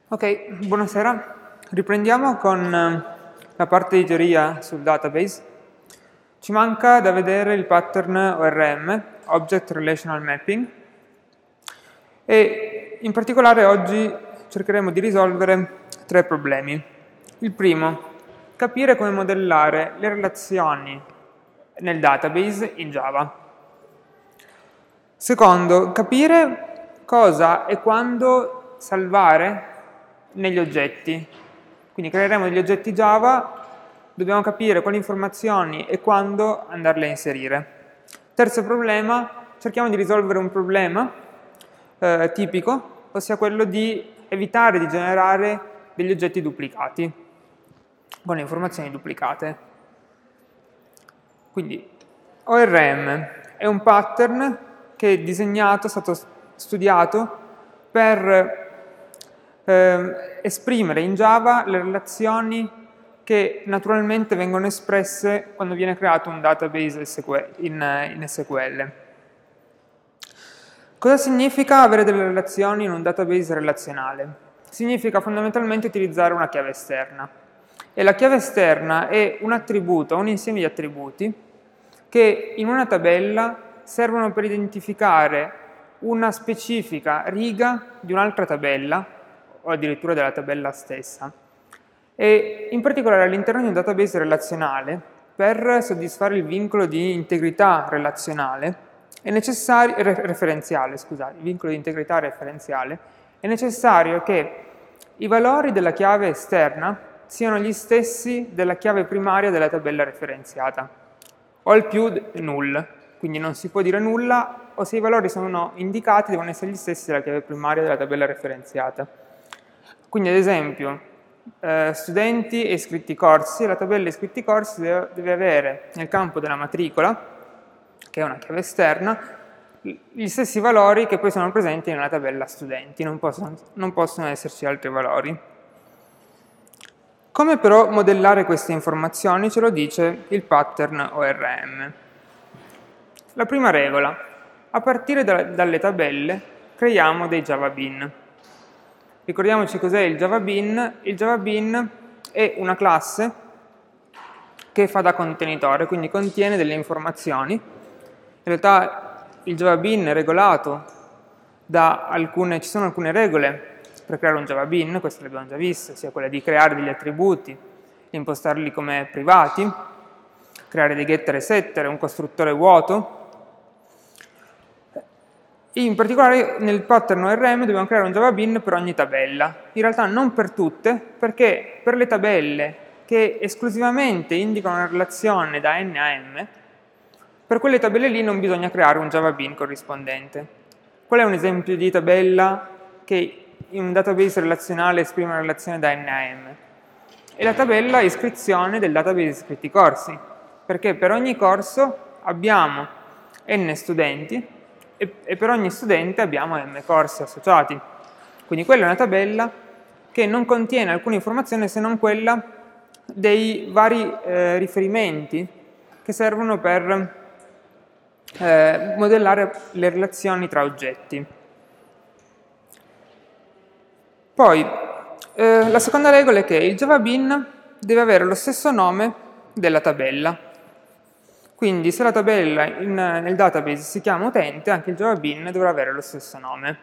Ok, buonasera. Riprendiamo con la parte di teoria sul database. Ci manca da vedere il pattern ORM, Object Relational Mapping, e in particolare oggi cercheremo di risolvere tre problemi. Il primo, capire come modellare le relazioni nel database in Java. Secondo, capire cosa e quando salvare negli oggetti. Quindi creeremo degli oggetti Java, dobbiamo capire quali informazioni e quando andarle a inserire. Terzo problema, cerchiamo di risolvere un problema tipico, ossia quello di evitare di generare degli oggetti duplicati, con le informazioni duplicate. Quindi ORM è un pattern che è disegnato, è stato studiato per esprimere in Java le relazioni che naturalmente vengono espresse quando viene creato un database in SQL. Cosa significa avere delle relazioni in un database relazionale? Significa fondamentalmente utilizzare una chiave esterna. E la chiave esterna è un attributo, un insieme di attributi che in una tabella servono per identificare una specifica riga di un'altra tabella o addirittura della tabella stessa. E in particolare all'interno di un database relazionale, per soddisfare il vincolo di integrità relazionale, è necessario, il vincolo di integrità referenziale, è necessario che i valori della chiave esterna siano gli stessi della chiave primaria della tabella referenziata, o al più null, quindi non si può dire nulla, o se i valori sono indicati devono essere gli stessi della chiave primaria della tabella referenziata. Quindi ad esempio, studenti e iscritti corsi, la tabella iscritti corsi deve avere nel campo della matricola, che è una chiave esterna, gli stessi valori che poi sono presenti nella tabella studenti, non possono esserci altri valori. Come però modellare queste informazioni ce lo dice il pattern ORM. La prima regola, a partire dalle tabelle creiamo dei Java Bean. Ricordiamoci cos'è il Java Bean. Il Java Bean è una classe che fa da contenitore, quindi contiene delle informazioni. In realtà il Java Bean è regolato da ci sono alcune regole per creare un Java Bean, queste le abbiamo già viste, sia quella di creare degli attributi, impostarli come privati, creare dei getter e setter, un costruttore vuoto. In particolare nel pattern ORM dobbiamo creare un Java Bean per ogni tabella. In realtà non per tutte, perché per le tabelle che esclusivamente indicano una relazione da n a m, per quelle tabelle lì non bisogna creare un Java Bean corrispondente. Qual è un esempio di tabella che in un database relazionale esprime una relazione da n a m? È la tabella iscrizione del database iscritti corsi, perché per ogni corso abbiamo n studenti e per ogni studente abbiamo m corsi associati. Quindi quella è una tabella che non contiene alcuna informazione se non quella dei vari riferimenti che servono per modellare le relazioni tra oggetti. Poi, la seconda regola è che il Java Bean deve avere lo stesso nome della tabella. Quindi se la tabella nel database si chiama utente, anche il Java Bean dovrà avere lo stesso nome.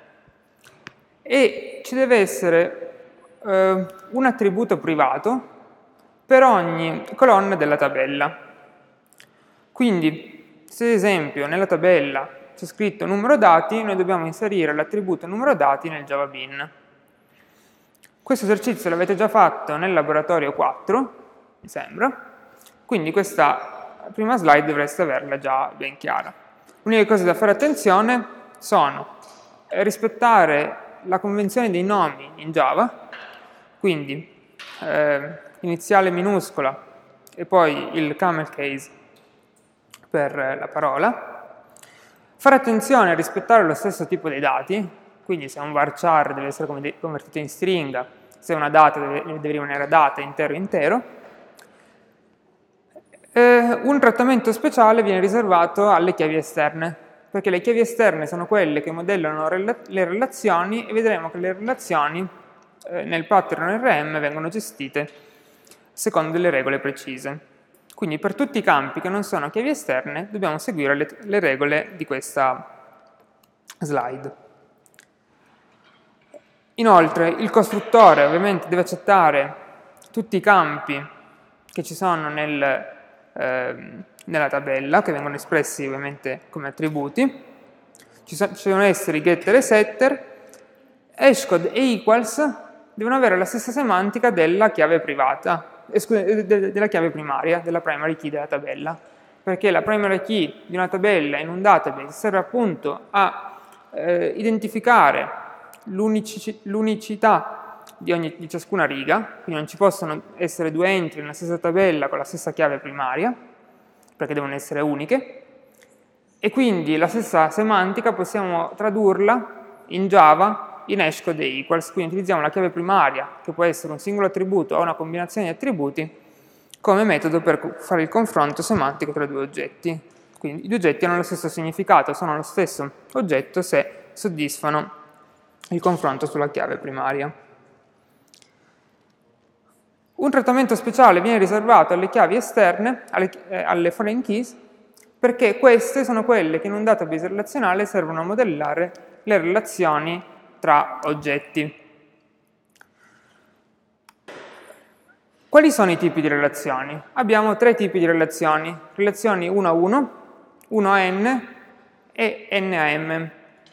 E ci deve essere un attributo privato per ogni colonna della tabella. Quindi, se ad esempio nella tabella c'è scritto numero dati, noi dobbiamo inserire l'attributo numero dati nel Java Bean. Questo esercizio l'avete già fatto nel laboratorio 4, mi sembra, quindi questa prima slide dovreste averla già ben chiara. L'unica cosa da fare attenzione sono rispettare la convenzione dei nomi in Java, quindi iniziale minuscola e poi il camel case per la parola, fare attenzione a rispettare lo stesso tipo dei dati, quindi se è un varchar deve essere convertito in stringa, se è una data deve rimanere data intero intero. Un trattamento speciale viene riservato alle chiavi esterne, perché le chiavi esterne sono quelle che modellano le relazioni e vedremo che le relazioni nel pattern ORM vengono gestite secondo delle regole precise. Quindi per tutti i campi che non sono chiavi esterne dobbiamo seguire le regole di questa slide. Inoltre il costruttore ovviamente deve accettare tutti i campi che ci sono nella tabella, che vengono espressi ovviamente come attributi. Ci devono essere i getter e setter. Hashcode e equals devono avere la stessa semantica della chiave privata, della chiave primaria, della primary key della tabella, perché la primary key di una tabella in un database serve appunto a identificare l'unicità di ciascuna riga, quindi non ci possono essere due entry nella stessa tabella con la stessa chiave primaria, perché devono essere uniche, e quindi la stessa semantica possiamo tradurla in Java in hashcode e equals, quindi utilizziamo la chiave primaria, che può essere un singolo attributo o una combinazione di attributi, come metodo per fare il confronto semantico tra due oggetti. Quindi i due oggetti hanno lo stesso significato, sono lo stesso oggetto se soddisfano il confronto sulla chiave primaria. Un trattamento speciale viene riservato alle chiavi esterne, alle foreign keys, perché queste sono quelle che in un database relazionale servono a modellare le relazioni tra oggetti. Quali sono i tipi di relazioni? Abbiamo tre tipi di relazioni: relazioni 1 a 1, 1 a n e n a m.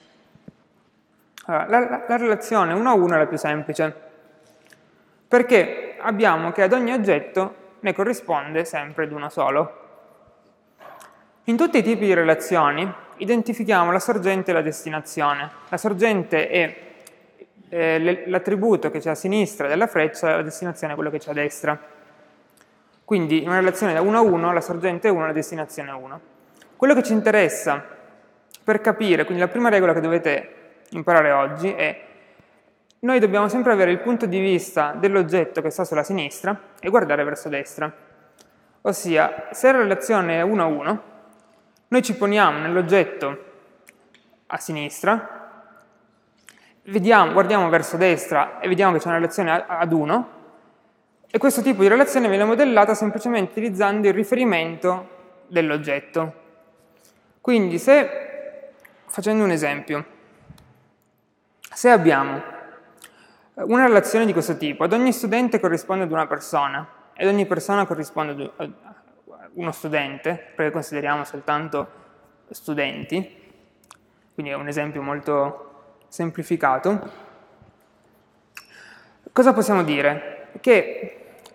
Allora, la relazione 1 a 1 è la più semplice, perché abbiamo che ad ogni oggetto ne corrisponde sempre ad uno solo. In tutti i tipi di relazioni identifichiamo la sorgente e la destinazione. La sorgente è l'attributo che c'è a sinistra della freccia, la destinazione è quello che c'è a destra. Quindi in una relazione da 1 a 1 la sorgente è 1, la destinazione è 1. Quello che ci interessa per capire, quindi la prima regola che dovete imparare oggi è: noi dobbiamo sempre avere il punto di vista dell'oggetto che sta sulla sinistra e guardare verso destra. Ossia, se la relazione è 1 a 1, noi ci poniamo nell'oggetto a sinistra, guardiamo verso destra e vediamo che c'è una relazione ad 1, e questo tipo di relazione viene modellata semplicemente utilizzando il riferimento dell'oggetto. Quindi facendo un esempio, se abbiamo una relazione di questo tipo, ad ogni studente corrisponde ad una persona, ed ogni persona corrisponde ad uno studente, perché consideriamo soltanto studenti, quindi è un esempio molto semplificato, cosa possiamo dire? Che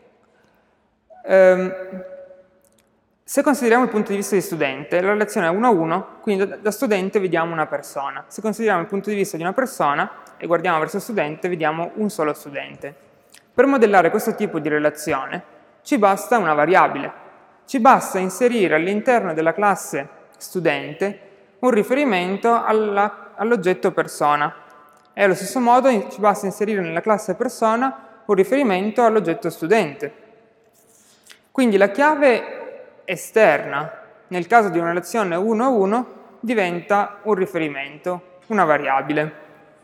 se consideriamo il punto di vista di studente, la relazione è 1 a 1, quindi da studente vediamo una persona. Se consideriamo il punto di vista di una persona e guardiamo verso studente, vediamo un solo studente. Per modellare questo tipo di relazione ci basta una variabile. Ci basta inserire all'interno della classe studente un riferimento all'oggetto persona. E allo stesso modo ci basta inserire nella classe persona un riferimento all'oggetto studente. Quindi la chiave esterna, nel caso di una relazione 1 a 1, diventa un riferimento, una variabile.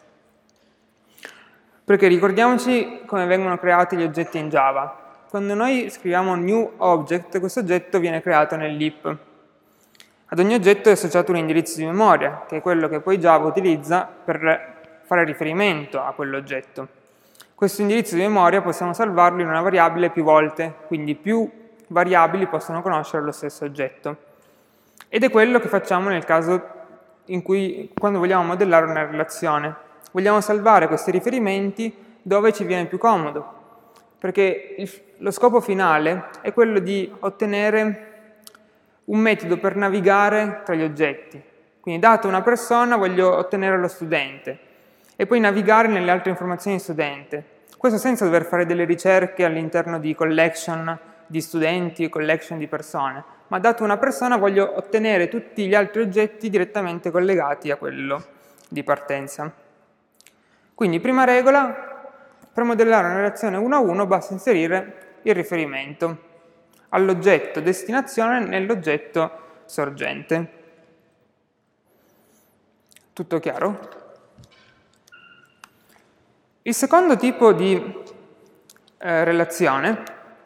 Perché ricordiamoci come vengono creati gli oggetti in Java. Quando noi scriviamo new object, questo oggetto viene creato nell'heap. Ad ogni oggetto è associato un indirizzo di memoria, che è quello che poi Java utilizza per fare riferimento a quell'oggetto. Questo indirizzo di memoria possiamo salvarlo in una variabile più volte, quindi più variabili possono conoscere lo stesso oggetto. Ed è quello che facciamo nel caso in cui, quando vogliamo modellare una relazione, vogliamo salvare questi riferimenti dove ci viene più comodo, perché lo scopo finale è quello di ottenere un metodo per navigare tra gli oggetti. Quindi, data una persona, voglio ottenere lo studente e poi navigare nelle altre informazioni di studente. Questo senza dover fare delle ricerche all'interno di collection di studenti, collection di persone, ma dato una persona voglio ottenere tutti gli altri oggetti direttamente collegati a quello di partenza. Quindi, prima regola, per modellare una relazione 1 a 1 basta inserire il riferimento all'oggetto destinazione nell'oggetto sorgente. Tutto chiaro? Il secondo tipo di relazione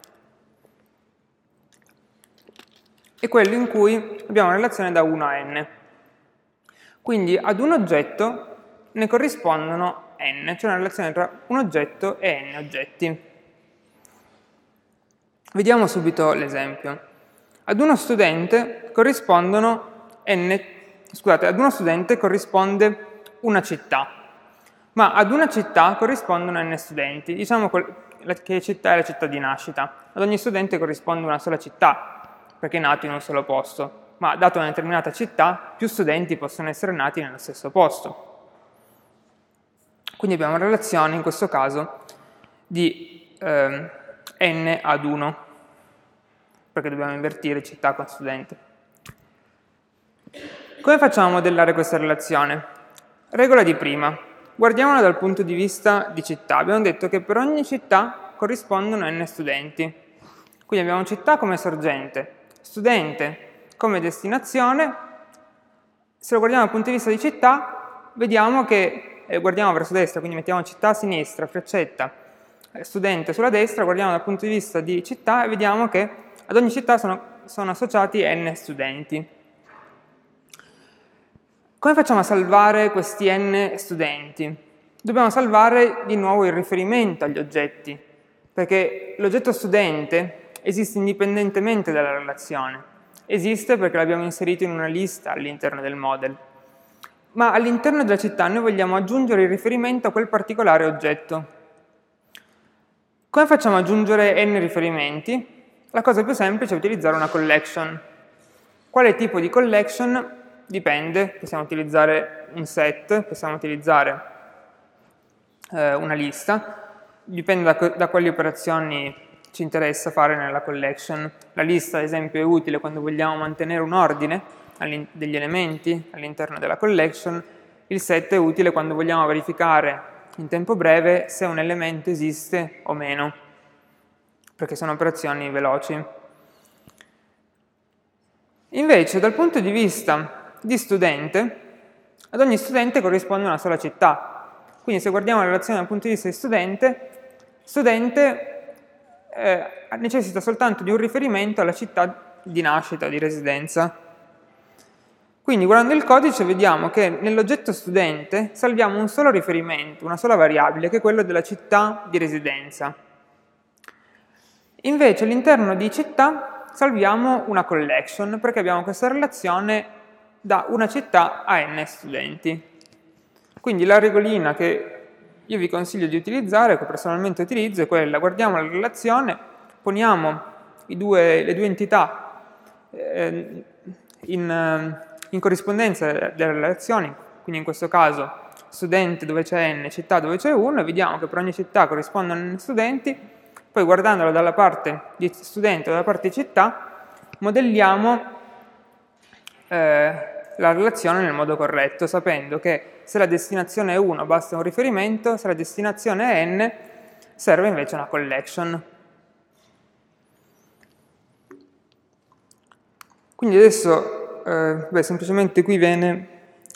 è quello in cui abbiamo una relazione da 1 a n. Quindi ad un oggetto ne corrispondono n, cioè una relazione tra un oggetto e n oggetti. Vediamo subito l'esempio. Ad uno studente ad uno studente corrisponde una città, ma ad una città corrispondono n studenti. Diciamo che città è la città di nascita. Ad ogni studente corrisponde una sola città, perché è nato in un solo posto. Ma dato una determinata città, più studenti possono essere nati nello stesso posto. Quindi abbiamo una relazione, in questo caso, di n ad 1, perché dobbiamo invertire città con studente. Come facciamo a modellare questa relazione? Regola di prima. Guardiamola dal punto di vista di città. Abbiamo detto che per ogni città corrispondono n studenti. Quindi abbiamo città come sorgente, studente come destinazione. Se lo guardiamo dal punto di vista di città, vediamo che guardiamo verso destra, quindi mettiamo città a sinistra, freccetta, studente sulla destra, guardiamo dal punto di vista di città e vediamo che ad ogni città sono associati n studenti. Come facciamo a salvare questi n studenti? Dobbiamo salvare di nuovo il riferimento agli oggetti, perché l'oggetto studente esiste indipendentemente dalla relazione. Esiste perché l'abbiamo inserito in una lista all'interno del model. Ma all'interno della città noi vogliamo aggiungere il riferimento a quel particolare oggetto. Come facciamo ad aggiungere n riferimenti? La cosa più semplice è utilizzare una collection. Quale tipo di collection? Dipende, possiamo utilizzare un set, possiamo utilizzare una lista, dipende da quali operazioni ci interessa fare nella collection. La lista, ad esempio, è utile quando vogliamo mantenere un ordine degli elementi all'interno della collection. Il set è utile quando vogliamo verificare in tempo breve se un elemento esiste o meno, perché sono operazioni veloci. Invece, dal punto di vista di studente, ad ogni studente corrisponde una sola città. Quindi se guardiamo la relazione dal punto di vista di studente necessita soltanto di un riferimento alla città di nascita, di residenza. Quindi guardando il codice vediamo che nell'oggetto studente salviamo un solo riferimento, una sola variabile, che è quello della città di residenza. Invece all'interno di città salviamo una collection, perché abbiamo questa relazione da una città a n studenti. Quindi la regolina che io vi consiglio di utilizzare, che personalmente utilizzo, è quella: guardiamo la relazione, poniamo le due entità in corrispondenza delle relazioni, quindi in questo caso studente dove c'è n, città dove c'è 1, e vediamo che per ogni città corrispondono n studenti. Poi guardandolo dalla parte di studente o dalla parte di città, modelliamo la relazione nel modo corretto, sapendo che se la destinazione è 1 basta un riferimento, se la destinazione è n serve invece una collection. Quindi adesso semplicemente qui viene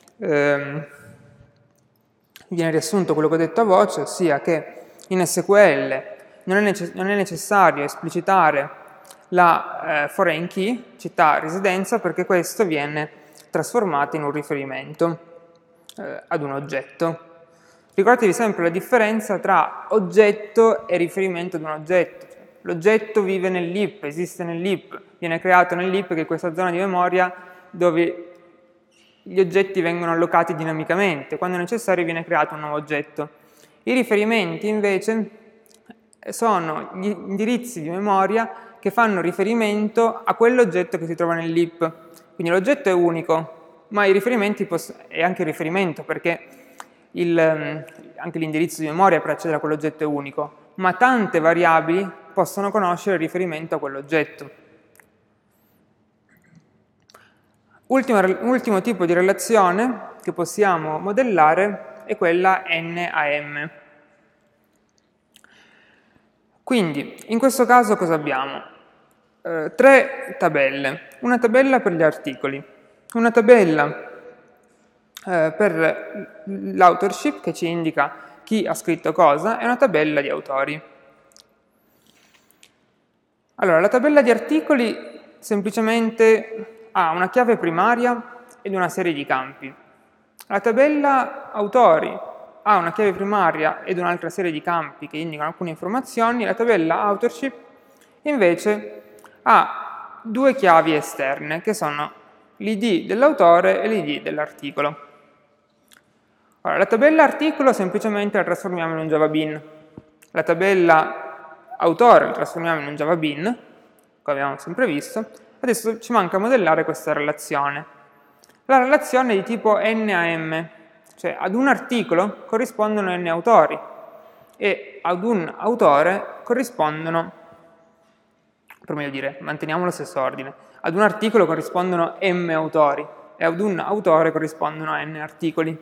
riassunto quello che ho detto a voce, ossia che in SQL non è necessario esplicitare la foreign key, città residenza, perché questo viene trasformato in un riferimento ad un oggetto. Ricordatevi sempre la differenza tra oggetto e riferimento ad un oggetto. L'oggetto vive nell'heap, esiste nell'heap, viene creato nell'heap, che è questa zona di memoria dove gli oggetti vengono allocati dinamicamente. Quando è necessario viene creato un nuovo oggetto. I riferimenti invece sono gli indirizzi di memoria che fanno riferimento a quell'oggetto che si trova nell'heap. Quindi l'oggetto è unico, ma i riferimenti è anche il riferimento, perché anche l'indirizzo di memoria per accedere a quell'oggetto è unico, ma tante variabili possono conoscere il riferimento a quell'oggetto. Ultimo tipo di relazione che possiamo modellare è quella n a m. Quindi, in questo caso cosa abbiamo? 3 tabelle. Una tabella per gli articoli, una tabella per l'authorship, che ci indica chi ha scritto cosa e una tabella di autori. Allora, la tabella di articoli semplicemente ha una chiave primaria ed una serie di campi. La tabella autori ha una chiave primaria ed un'altra serie di campi che indicano alcune informazioni. La tabella authorship invece ha due chiavi esterne che sono l'id dell'autore e l'id dell'articolo. Allora, la tabella articolo semplicemente la trasformiamo in un Java Bean. La tabella autore la trasformiamo in un Java Bean, come abbiamo sempre visto. Adesso ci manca modellare questa relazione. La relazione è di tipo n a m, cioè ad un articolo corrispondono n autori e ad un autore corrispondono, per meglio dire, manteniamo lo stesso ordine, ad un articolo corrispondono m autori e ad un autore corrispondono n articoli.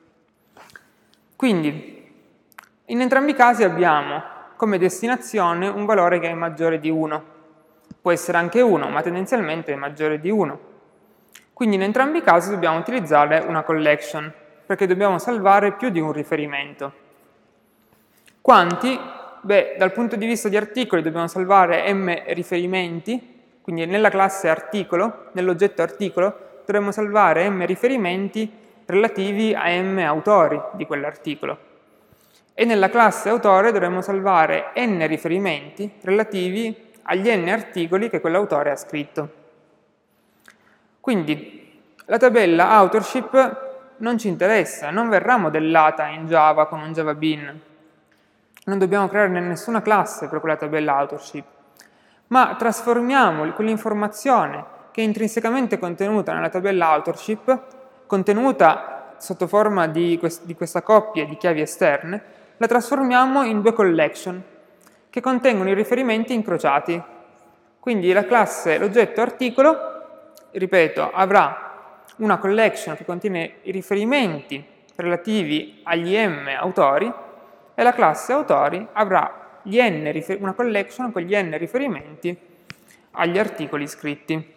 Quindi, in entrambi i casi abbiamo come destinazione un valore che è maggiore di 1. Può essere anche 1, ma tendenzialmente è maggiore di 1. Quindi in entrambi i casi dobbiamo utilizzare una collection, perché dobbiamo salvare più di un riferimento. Quanti? Beh, dal punto di vista di articoli dobbiamo salvare m riferimenti, quindi nella classe articolo, nell'oggetto articolo, dovremo salvare m riferimenti relativi a m autori di quell'articolo. E nella classe autore dovremo salvare n riferimenti relativi agli n articoli che quell'autore ha scritto. Quindi la tabella authorship non ci interessa, non verrà modellata in Java con un Java Bean. Non dobbiamo creare nessuna classe per quella tabella authorship, ma trasformiamo quell'informazione che è intrinsecamente contenuta nella tabella authorship, contenuta sotto forma di questa coppia di chiavi esterne, la trasformiamo in due collection che contengono i riferimenti incrociati. Quindi la classe, l'oggetto articolo, ripeto, avrà una collection che contiene i riferimenti relativi agli m autori e la classe autori avrà una collection con gli n riferimenti agli articoli scritti.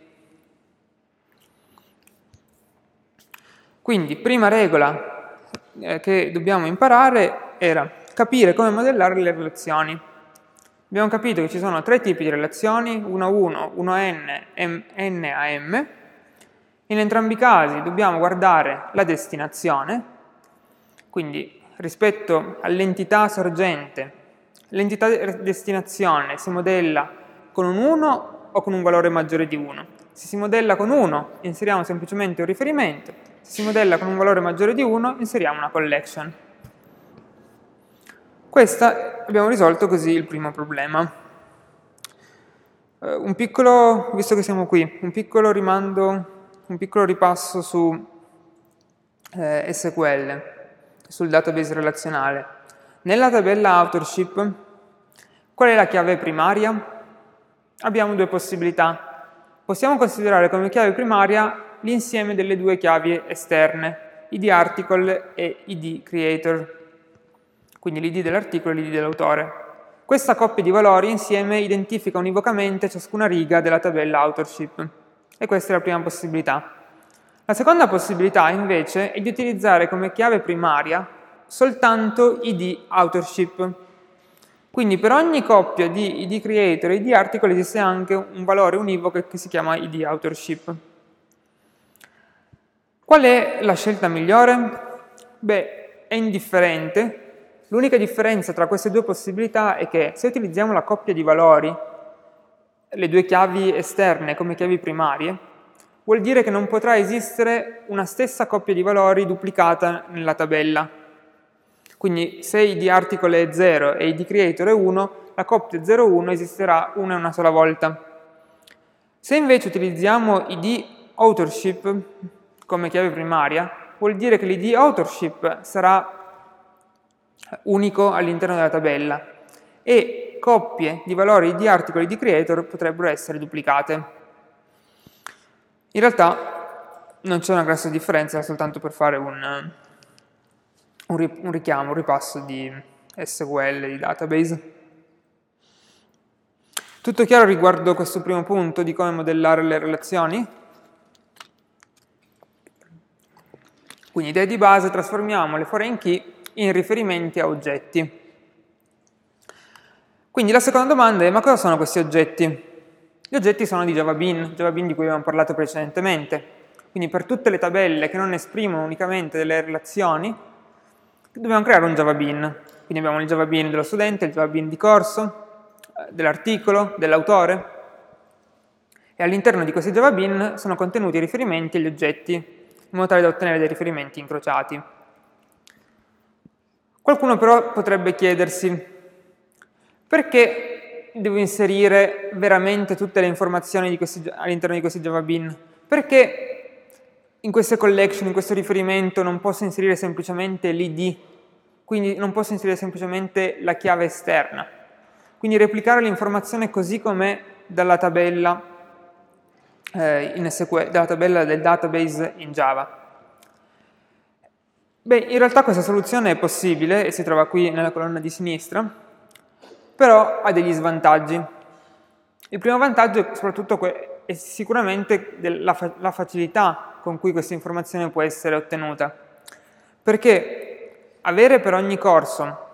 Quindi, prima regola che dobbiamo imparare era capire come modellare le relazioni. Abbiamo capito che ci sono tre tipi di relazioni, 1 a 1, 1 a n, n a m. In entrambi i casi dobbiamo guardare la destinazione, quindi rispetto all'entità sorgente, l'entità destinazione si modella con un 1 o con un valore maggiore di 1. Se si modella con 1 inseriamo semplicemente un riferimento, se si modella con un valore maggiore di 1 inseriamo una collection. Abbiamo risolto così il primo problema. Visto che siamo qui, un piccolo ripasso su SQL, sul database relazionale. Nella tabella authorship, qual è la chiave primaria? Abbiamo due possibilità. Possiamo considerare come chiave primaria l'insieme delle due chiavi esterne, id article e id creator, quindi l'id dell'articolo e l'id dell'autore. Questa coppia di valori insieme identifica univocamente ciascuna riga della tabella authorship. E questa è la prima possibilità. La seconda possibilità, invece, è di utilizzare come chiave primaria soltanto id authorship. Quindi per ogni coppia di id creator e id article esiste anche un valore univoco che si chiama id authorship. Qual è la scelta migliore? Beh, è indifferente. L'unica differenza tra queste due possibilità è che se utilizziamo la coppia di valori, le due chiavi esterne come chiavi primarie, vuol dire che non potrà esistere una stessa coppia di valori duplicata nella tabella. Quindi se id article è 0 e id creator è 1, la coppia 0-1 esisterà una sola volta. Se invece utilizziamo id authorship come chiave primaria, vuol dire che l'id authorship sarà unico all'interno della tabella e coppie di valori id article e id creator potrebbero essere duplicate. In realtà non c'è una grossa differenza, soltanto per fare un richiamo, un ripasso di SQL, di database. Tutto chiaro riguardo questo primo punto di come modellare le relazioni? Quindi idea di base, trasformiamo le foreign key in riferimenti a oggetti. Quindi la seconda domanda è: ma cosa sono questi oggetti? Gli oggetti sono di JavaBean di cui abbiamo parlato precedentemente. Quindi per tutte le tabelle che non esprimono unicamente delle relazioni, dobbiamo creare un JavaBean. Quindi abbiamo il JavaBean dello studente, il JavaBean di corso, dell'articolo, dell'autore, e all'interno di questi JavaBean sono contenuti i riferimenti agli oggetti, in modo tale da ottenere dei riferimenti incrociati. Qualcuno però potrebbe chiedersi: perché devo inserire veramente tutte le informazioni all'interno di questi JavaBean? Perché in queste collection, in questo riferimento, non posso inserire semplicemente l'id, quindi non posso inserire semplicemente la chiave esterna? Quindi replicare l'informazione così com'è dalla tabella dalla tabella del database in Java. Beh, in realtà questa soluzione è possibile e si trova qui nella colonna di sinistra, però ha degli svantaggi. Il primo vantaggio è soprattutto è sicuramente la facilità con cui questa informazione può essere ottenuta, perché avere per ogni corso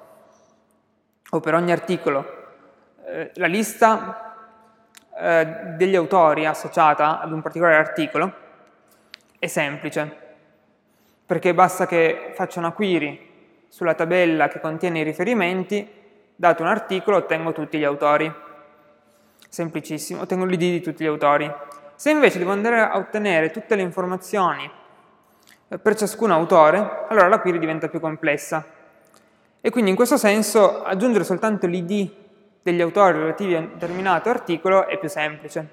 o per ogni articolo la lista degli autori associata ad un particolare articolo è semplice, perché basta che faccia una query sulla tabella che contiene i riferimenti, dato un articolo ottengo tutti gli autori. Semplicissimo, ottengo l'id di tutti gli autori. Se invece devo andare a ottenere tutte le informazioni per ciascun autore, allora la query diventa più complessa. E quindi in questo senso aggiungere soltanto l'id degli autori relativi a un determinato articolo è più semplice.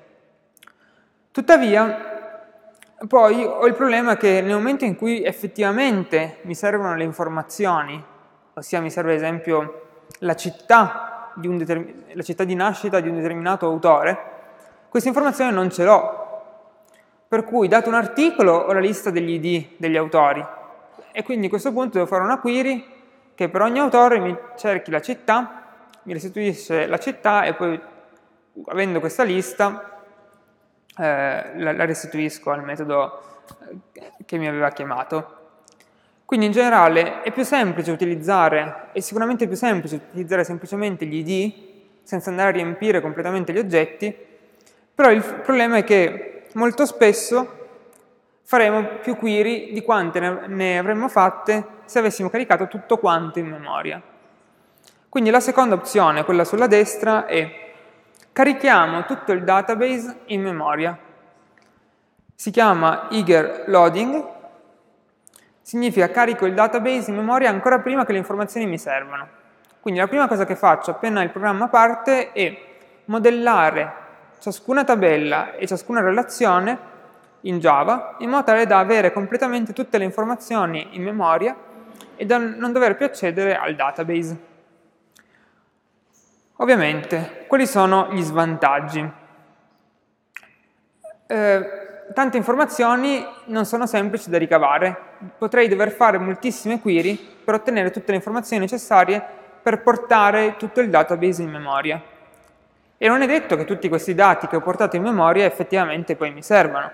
Tuttavia, poi ho il problema che nel momento in cui effettivamente mi servono le informazioni, ossia mi serve ad esempio la città di nascita di un determinato autore, questa informazione non ce l'ho. Per cui, dato un articolo, ho la lista degli ID degli autori, e quindi a questo punto devo fare una query che per ogni autore mi cerchi la città, mi restituisce la città e poi, avendo questa lista, la restituisco al metodo che mi aveva chiamato. Quindi in generale è più semplice utilizzare, è sicuramente più semplice utilizzare semplicemente gli ID senza andare a riempire completamente gli oggetti, però il problema è che molto spesso faremo più query di quante ne avremmo fatte se avessimo caricato tutto quanto in memoria. Quindi la seconda opzione, quella sulla destra, è: carichiamo tutto il database in memoria. Si chiama eager loading, significa carico il database in memoria ancora prima che le informazioni mi servano. Quindi la prima cosa che faccio appena il programma parte è modellare ciascuna tabella e ciascuna relazione in Java in modo tale da avere completamente tutte le informazioni in memoria e da non dover più accedere al database. Ovviamente, quali sono gli svantaggi? Tante informazioni non sono semplici da ricavare. Potrei dover fare moltissime query per ottenere tutte le informazioni necessarie per portare tutto il database in memoria. E non è detto che tutti questi dati che ho portato in memoria effettivamente poi mi servano.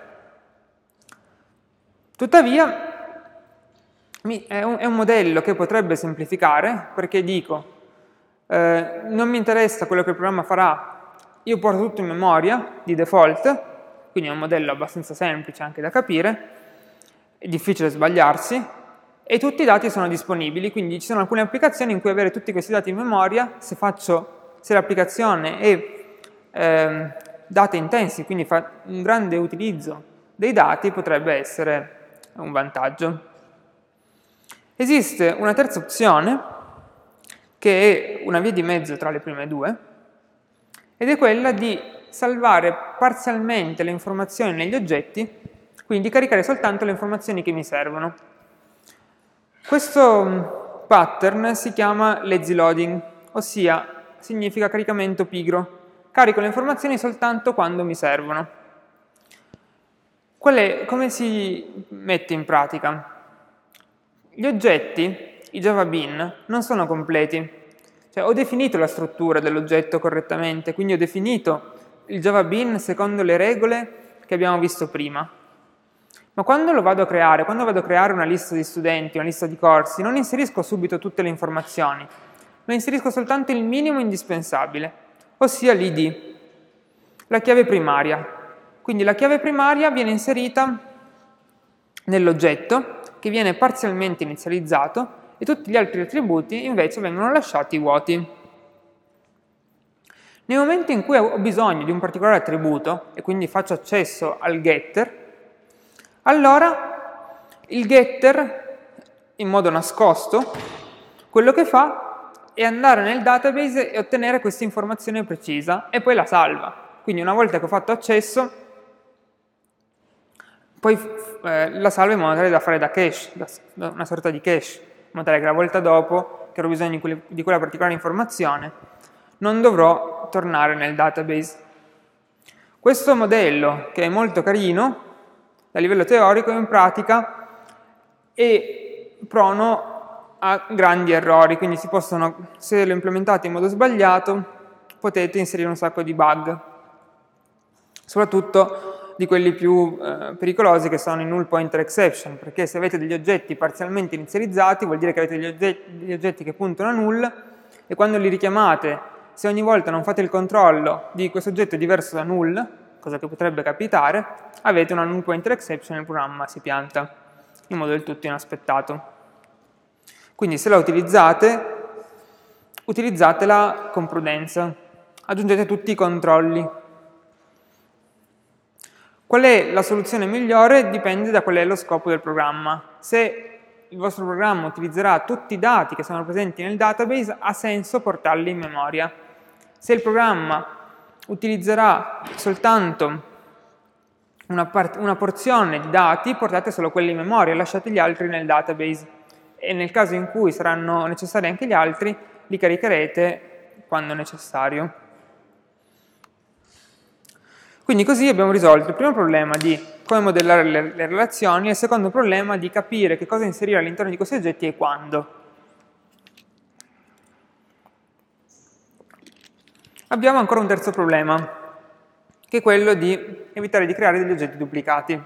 Tuttavia, è un modello che potrebbe semplificare, perché dico: non mi interessa quello che il programma farà, io porto tutto in memoria di default, quindi è un modello abbastanza semplice anche da capire, è difficile sbagliarsi, e tutti i dati sono disponibili, quindi ci sono alcune applicazioni in cui avere tutti questi dati in memoria, se l'applicazione è data intensive, quindi fa un grande utilizzo dei dati, potrebbe essere un vantaggio. Esiste una terza opzione, che è una via di mezzo tra le prime due, ed è quella di salvare parzialmente le informazioni negli oggetti, quindi caricare soltanto le informazioni che mi servono. Questo pattern si chiama lazy loading, ossia significa caricamento pigro. Carico le informazioni soltanto quando mi servono. Come si mette in pratica? Gli oggetti, i JavaBean, non sono completi. Cioè, ho definito la struttura dell'oggetto correttamente, quindi ho definito il JavaBean secondo le regole che abbiamo visto prima. Ma quando lo vado a creare, quando vado a creare una lista di studenti, una lista di corsi, non inserisco subito tutte le informazioni, ma inserisco soltanto il minimo indispensabile, ossia l'ID, la chiave primaria. Quindi la chiave primaria viene inserita nell'oggetto, che viene parzialmente inizializzato, e tutti gli altri attributi invece vengono lasciati vuoti. Nel momento in cui ho bisogno di un particolare attributo, e quindi faccio accesso al getter, allora il getter, in modo nascosto, quello che fa è andare nel database e ottenere questa informazione precisa e poi la salva. Quindi una volta che ho fatto accesso, poi la salva in modo tale da fare da cache, da una sorta di cache, in modo tale che la volta dopo, che ho bisogno di quella particolare informazione, non dovrò tornare nel database. Questo modello, che è molto carino, a livello teorico, in pratica è prono a grandi errori, quindi se lo implementate in modo sbagliato, potete inserire un sacco di bug, soprattutto di quelli più pericolosi, che sono i null pointer exception, perché se avete degli oggetti parzialmente inizializzati vuol dire che avete degli oggetti che puntano a null, e quando li richiamate, se ogni volta non fate il controllo di questo oggetto è diverso da null, cosa che potrebbe capitare, avete una null pointer exception e il programma si pianta in modo del tutto inaspettato. Quindi se la utilizzate, utilizzatela con prudenza, aggiungete tutti i controlli. Qual è la soluzione migliore? Dipende da qual è lo scopo del programma. Se il vostro programma utilizzerà tutti i dati che sono presenti nel database, ha senso portarli in memoria. Se il programma utilizzerà soltanto una porzione di dati, portate solo quelli in memoria, lasciate gli altri nel database, e nel caso in cui saranno necessari anche gli altri, li caricherete quando necessario. Quindi così abbiamo risolto il primo problema di come modellare le relazioni e il secondo problema di capire che cosa inserire all'interno di questi oggetti e quando. Abbiamo ancora un terzo problema, che è quello di evitare di creare degli oggetti duplicati.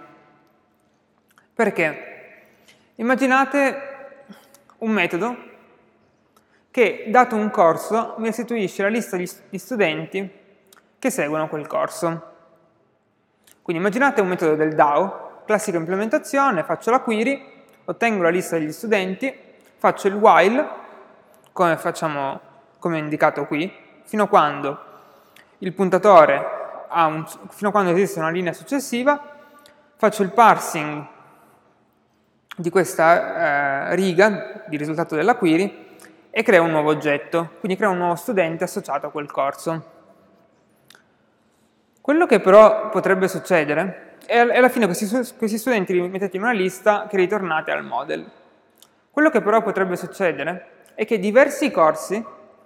Perché? Immaginate un metodo che, dato un corso, mi restituisce la lista di studenti che seguono quel corso. Quindi immaginate un metodo del DAO, classica implementazione, faccio la query, ottengo la lista degli studenti, faccio il while, come è indicato qui, fino a quando il puntatore fino a quando esiste una linea successiva, faccio il parsing di questa riga di risultato della query e creo un nuovo oggetto, quindi creo un nuovo studente associato a quel corso. Quello che però potrebbe succedere è alla fine questi studenti li mettete in una lista che ritornate al model. Quello che però potrebbe succedere è che a diversi corsi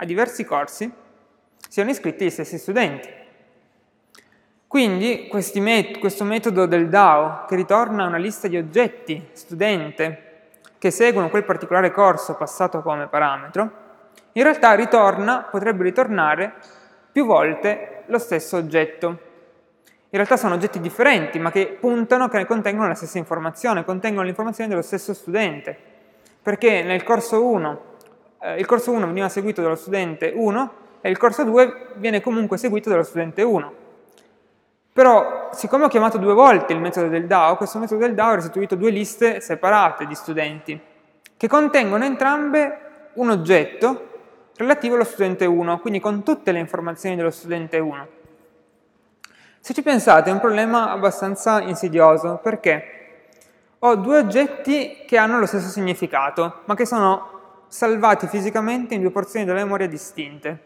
siano iscritti gli stessi studenti. Quindi questo metodo del DAO, che ritorna una lista di oggetti studente che seguono quel particolare corso passato come parametro, in realtà potrebbe ritornare più volte lo stesso oggetto. In realtà sono oggetti differenti, ma che contengono la stessa informazione, contengono l'informazione dello stesso studente. Perché nel corso 1, il corso 1 veniva seguito dallo studente 1 e il corso 2 viene comunque seguito dallo studente 1. Però, siccome ho chiamato due volte il metodo del DAO, questo metodo del DAO ha restituito due liste separate di studenti, che contengono entrambe un oggetto relativo allo studente 1, quindi con tutte le informazioni dello studente 1. Se ci pensate è un problema abbastanza insidioso, perché ho due oggetti che hanno lo stesso significato, ma che sono salvati fisicamente in due porzioni della memoria distinte.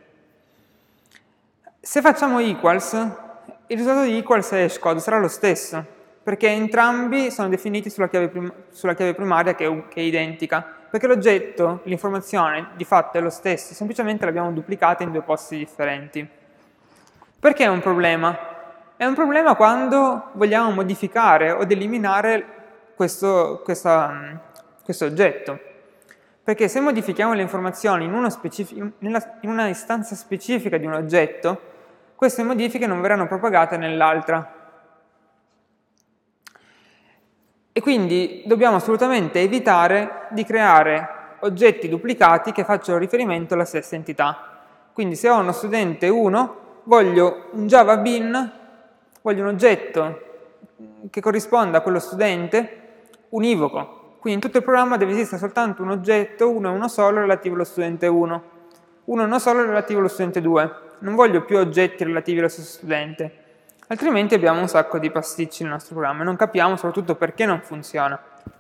Se facciamo equals, il risultato di equals e hashcode sarà lo stesso, perché entrambi sono definiti sulla chiave primaria che è identica, perché l'oggetto, l'informazione, di fatto è lo stesso, semplicemente l'abbiamo duplicata in due posti differenti. Perché è un problema? È un problema quando vogliamo modificare o eliminare questo oggetto. Perché se modifichiamo le informazioni in una istanza specifica di un oggetto, queste modifiche non verranno propagate nell'altra. E quindi dobbiamo assolutamente evitare di creare oggetti duplicati che facciano riferimento alla stessa entità. Quindi se ho uno studente 1, voglio un Java Bean, voglio un oggetto che corrisponda a quello studente univoco. Quindi in tutto il programma deve esistere soltanto un oggetto, uno e uno solo, relativo allo studente 1. Uno e uno solo relativo allo studente 2. Non voglio più oggetti relativi allo stesso studente. Altrimenti abbiamo un sacco di pasticci nel nostro programma e non capiamo soprattutto perché non funziona.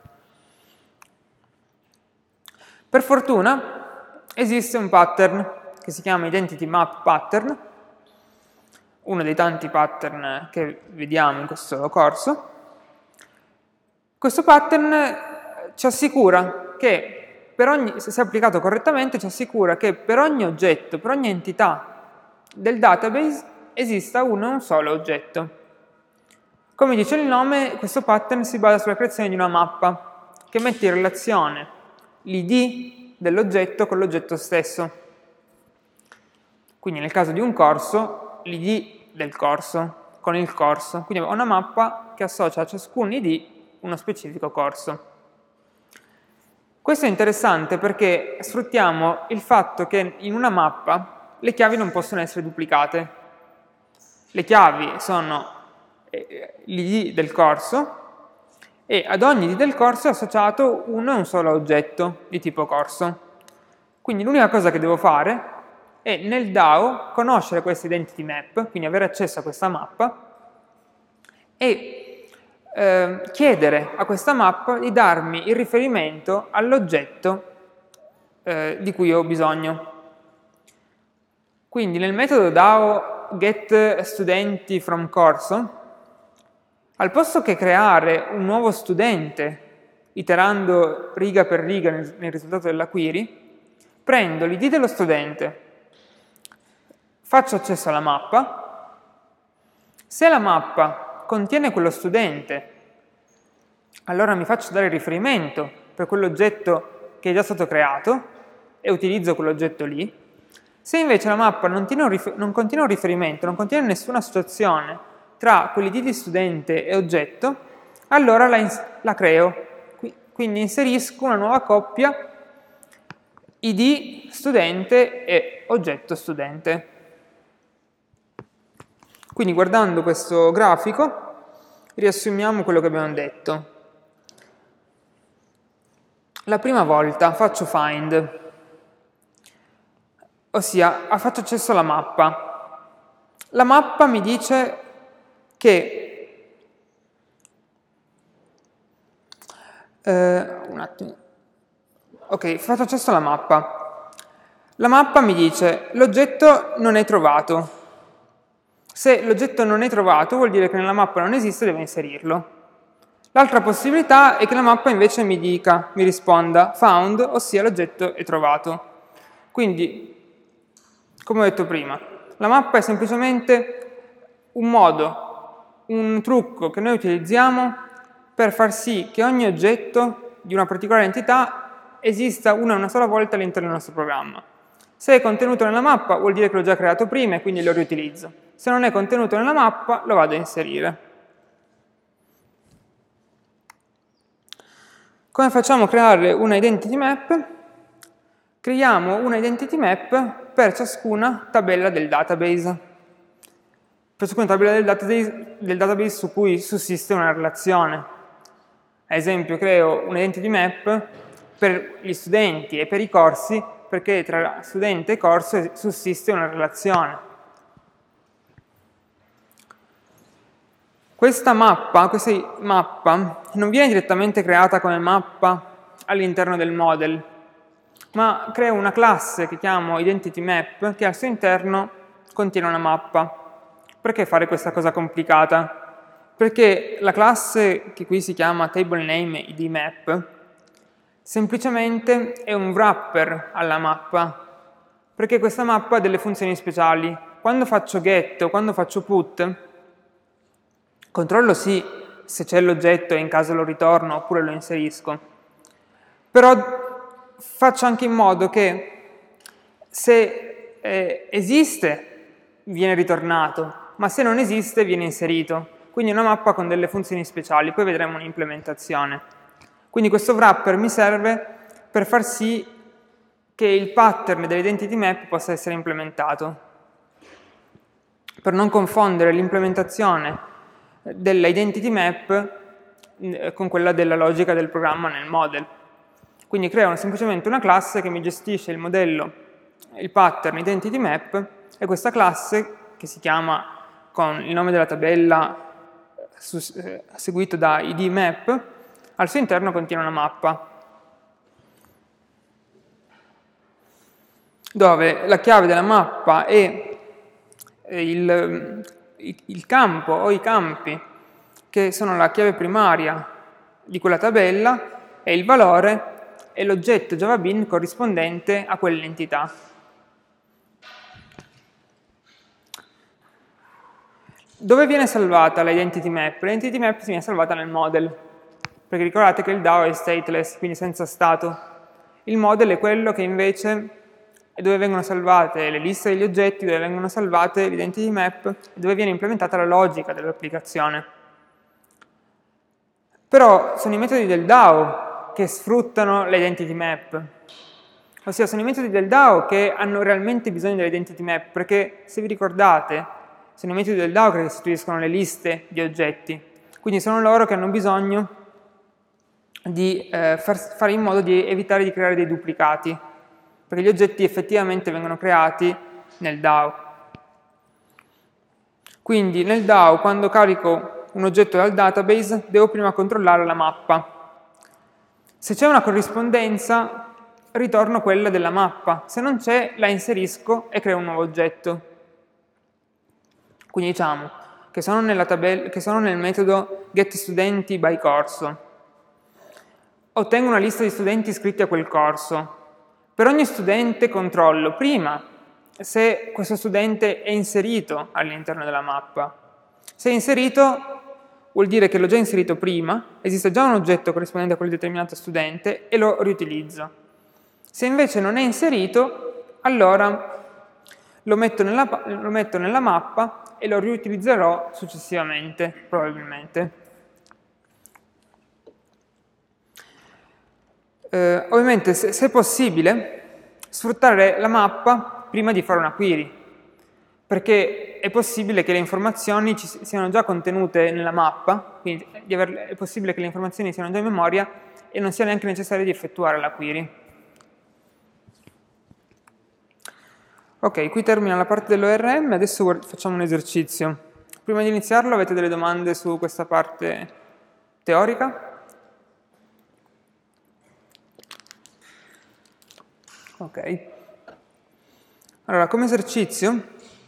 Per fortuna esiste un pattern che si chiama Identity Map Pattern, uno dei tanti pattern che vediamo in questo corso. Questo pattern ci assicura che, se applicato correttamente, ci assicura che per ogni oggetto, per ogni entità del database esista uno e un solo oggetto. Come dice il nome, questo pattern si basa sulla creazione di una mappa che mette in relazione l'id dell'oggetto con l'oggetto stesso. Quindi nel caso di un corso, l'id del corso con il corso. Quindi ho una mappa che associa a ciascun id uno specifico corso. Questo è interessante perché sfruttiamo il fatto che in una mappa le chiavi non possono essere duplicate. Le chiavi sono l'id del corso e ad ogni id del corso è associato uno e un solo oggetto di tipo corso. Quindi l'unica cosa che devo fare è nel DAO conoscere questa identity map, quindi avere accesso a questa mappa e chiedere a questa mappa di darmi il riferimento all'oggetto di cui ho bisogno. Quindi nel metodo DAO getStudenti from corso, al posto che creare un nuovo studente iterando riga per riga nel risultato della query, prendo l'id dello studente, faccio accesso alla mappa, se la mappa contiene quello studente, allora mi faccio dare il riferimento per quell'oggetto che è già stato creato e utilizzo quell'oggetto lì. Se invece la mappa non contiene un riferimento, non contiene nessuna associazione tra quell'id di studente e oggetto, allora la creo. Quindi inserisco una nuova coppia id studente e oggetto studente. Quindi guardando questo grafico riassumiamo quello che abbiamo detto. La prima volta faccio find, ossia faccio accesso alla mappa. La mappa mi dice che un attimo. Ok, faccio accesso alla mappa. La mappa mi dice l'oggetto non è trovato. Se l'oggetto non è trovato vuol dire che nella mappa non esiste e devo inserirlo. L'altra possibilità è che la mappa invece mi risponda found, ossia l'oggetto è trovato. Quindi, come ho detto prima, la mappa è semplicemente un modo, un trucco che noi utilizziamo per far sì che ogni oggetto di una particolare entità esista una sola volta all'interno del nostro programma. Se è contenuto nella mappa vuol dire che l'ho già creato prima e quindi lo riutilizzo. Se non è contenuto nella mappa lo vado a inserire. Come facciamo a creare una identity map? Creiamo una identity map per ciascuna tabella del database. Per ciascuna tabella del database su cui sussiste una relazione. Ad esempio, creo un'identity map per gli studenti e per i corsi perché tra studente e corso sussiste una relazione. Questa mappa non viene direttamente creata come mappa all'interno del model, ma creo una classe che chiamo IdentityMap che al suo interno contiene una mappa. Perché fare questa cosa complicata? Perché la classe che qui si chiama TableNameIdMap semplicemente è un wrapper alla mappa, perché questa mappa ha delle funzioni speciali. Quando faccio get o quando faccio put, controllo sì se c'è l'oggetto e in caso lo ritorno oppure lo inserisco, però faccio anche in modo che se esiste viene ritornato, ma se non esiste viene inserito. quindi una mappa con delle funzioni speciali, poi vedremo un'implementazione. Quindi questo wrapper mi serve per far sì che il pattern dell'identity map possa essere implementato, per non confondere l'implementazione dell'identity map con quella della logica del programma nel model. Quindi creo semplicemente una classe che mi gestisce il modello, il pattern identity map, e questa classe, che si chiama con il nome della tabella seguito da id map, al suo interno contiene una mappa, dove la chiave della mappa è il campo o i campi che sono la chiave primaria di quella tabella, e il valore è l'oggetto JavaBean corrispondente a quell'entità. Dove viene salvata l'identity map? L'identity map viene salvata nel model, perché ricordate che il DAO è stateless, quindi senza stato. Il model è quello che invece è dove vengono salvate le liste degli oggetti, dove vengono salvate l'identity map, e dove viene implementata la logica dell'applicazione. Però sono i metodi del DAO che sfruttano l'identity map, ossia sono i metodi del DAO che hanno realmente bisogno dell'identity map, perché se vi ricordate sono i metodi del DAO che restituiscono le liste di oggetti, quindi sono loro che hanno bisogno di fare in modo di evitare di creare dei duplicati, perché gli oggetti effettivamente vengono creati nel DAO. Quindi nel DAO, quando carico un oggetto dal database, devo prima controllare la mappa. Se c'è una corrispondenza, ritorno quella della mappa. Se non c'è, la inserisco e creo un nuovo oggetto. Quindi diciamo che sono nel metodo getStudenti by corso. Ottengo una lista di studenti iscritti a quel corso. Per ogni studente controllo prima se questo studente è inserito all'interno della mappa. Se è inserito, vuol dire che l'ho già inserito prima, esiste già un oggetto corrispondente a quel determinato studente e lo riutilizzo. Se invece non è inserito, allora lo metto nella mappa e lo riutilizzerò successivamente, probabilmente. Ovviamente, se è possibile, sfruttare la mappa prima di fare una query, perché è possibile che le informazioni siano già contenute nella mappa, quindi è possibile che le informazioni siano già in memoria e non sia neanche necessario di effettuare la query. Ok, qui termina la parte dell'ORM, adesso facciamo un esercizio. Prima di iniziarlo avete delle domande su questa parte teorica? Ok. Allora, come esercizio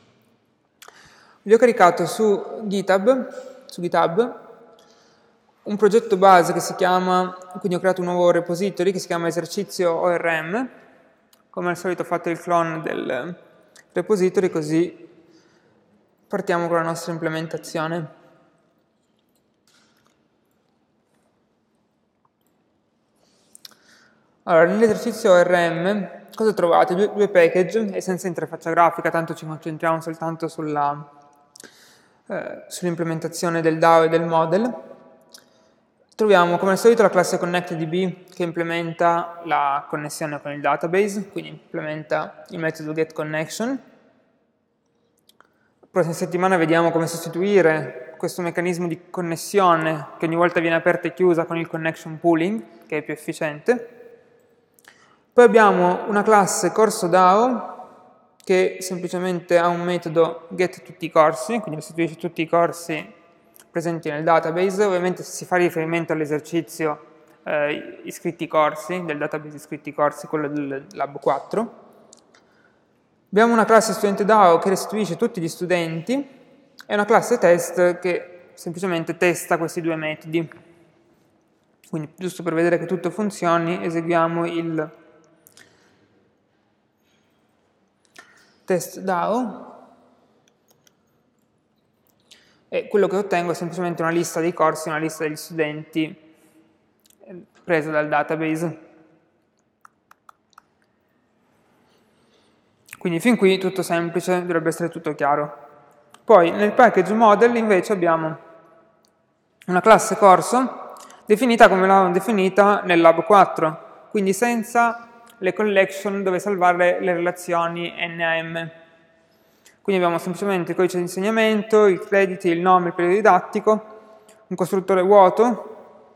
vi ho caricato su GitHub un progetto base che si chiama, quindi ho creato un nuovo repository che si chiama esercizio ORM. Come al solito ho fatto il clone del repository, così partiamo con la nostra implementazione. Allora, nell'esercizio ORM cosa trovate? Due package e senza interfaccia grafica, tanto ci concentriamo soltanto sull'implementazione del DAO e del model. Troviamo come al solito la classe ConnectDB che implementa la connessione con il database, quindi implementa il metodo getConnection. La prossima settimana vediamo come sostituire questo meccanismo di connessione che ogni volta viene aperta e chiusa con il connection pooling, che è più efficiente. Poi abbiamo una classe corso DAO che semplicemente ha un metodo getTuttiCorsi, quindi restituisce tutti i corsi presenti nel database. Ovviamente si fa riferimento all'esercizio iscritti corsi, del database iscritti corsi, quello del Lab 4. Abbiamo una classe studente DAO che restituisce tutti gli studenti e una classe test che semplicemente testa questi due metodi. Quindi giusto per vedere che tutto funzioni eseguiamo il test DAO e quello che ottengo è semplicemente una lista dei corsi, una lista degli studenti presa dal database. Quindi fin qui tutto semplice, dovrebbe essere tutto chiaro. Poi nel package model invece abbiamo una classe corso definita come l'avevamo definita nel Lab 4, quindi senza le collection dove salvare le relazioni NAM. Quindi abbiamo semplicemente il codice di insegnamento, i crediti, il nome, il periodo didattico, un costruttore vuoto,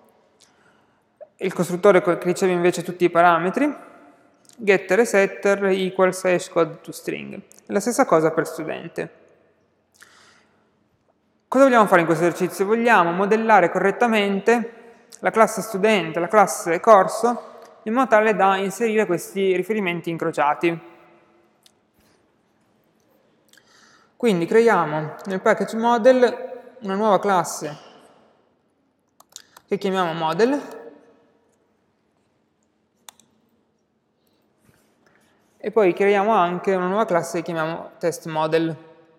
il costruttore che riceve invece tutti i parametri, getter e setter equals hashcode to string. La stessa cosa per studente. Cosa vogliamo fare in questo esercizio? Vogliamo modellare correttamente la classe studente, la classe corso, in modo tale da inserire questi riferimenti incrociati. Quindi creiamo nel package model una nuova classe che chiamiamo model e poi creiamo anche una nuova classe che chiamiamo test model.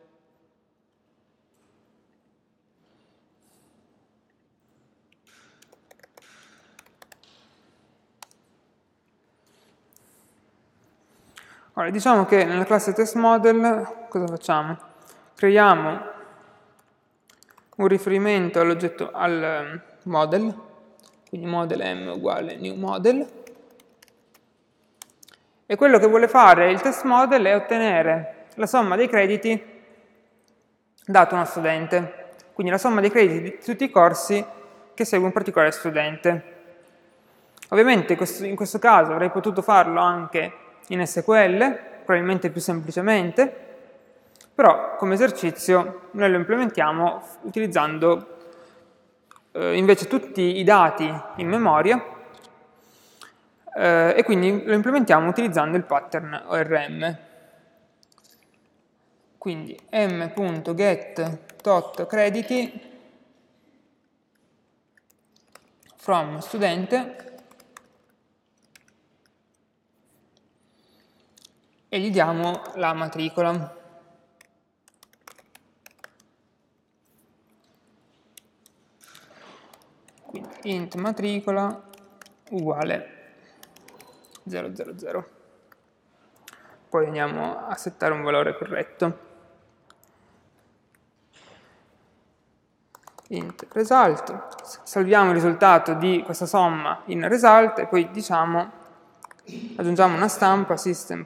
Ora, diciamo che nella classe test model cosa facciamo? Creiamo un riferimento all'oggetto, al model, quindi model m uguale new model, e quello che vuole fare il test model è ottenere la somma dei crediti dato a uno studente, quindi la somma dei crediti di tutti i corsi che segue un particolare studente. Ovviamente in questo caso avrei potuto farlo anche in SQL, probabilmente più semplicemente, però come esercizio noi lo implementiamo utilizzando invece tutti i dati in memoria e quindi lo implementiamo utilizzando il pattern ORM. Quindi m.get.crediti from studente e gli diamo la matricola. Quindi int matricola uguale 000. Poi andiamo a settare un valore corretto. Int result, salviamo il risultato di questa somma in result e poi diciamo aggiungiamo una stampa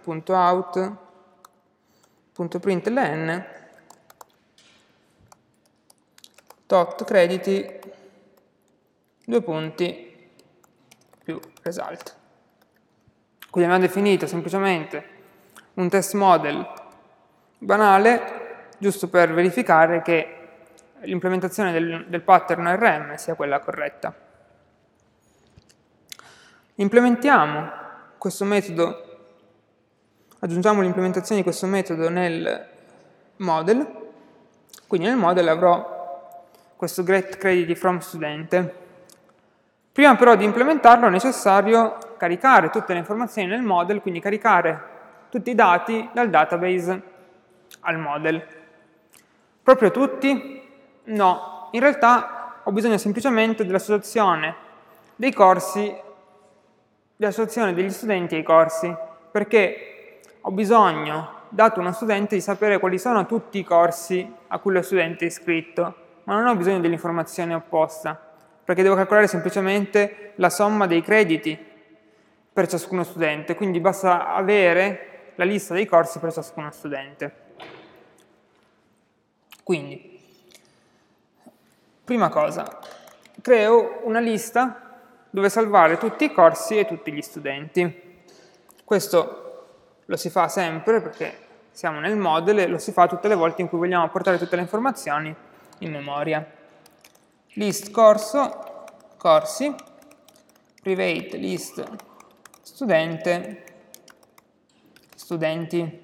system.out.println tot crediti 2 punti più result. Quindi abbiamo definito semplicemente un test model banale giusto per verificare che l'implementazione del pattern ORM sia quella corretta. Implementiamo questo metodo, aggiungiamo l'implementazione di questo metodo nel model, quindi nel model avrò questo get credit from studente. Prima però di implementarlo è necessario caricare tutte le informazioni nel model, quindi caricare tutti i dati dal database al model. Proprio tutti? No, in realtà ho bisogno semplicemente dell'associazione dei corsi, dell'associazione degli studenti ai corsi, perché ho bisogno, dato uno studente, di sapere quali sono tutti i corsi a cui lo studente è iscritto, ma non ho bisogno dell'informazione opposta, perché devo calcolare semplicemente la somma dei crediti per ciascuno studente, quindi basta avere la lista dei corsi per ciascuno studente. Quindi, prima cosa, creo una lista dove salvare tutti i corsi e tutti gli studenti. Questo lo si fa sempre perché siamo nel model e lo si fa tutte le volte in cui vogliamo portare tutte le informazioni in memoria. List corso, corsi, private list studente, studenti.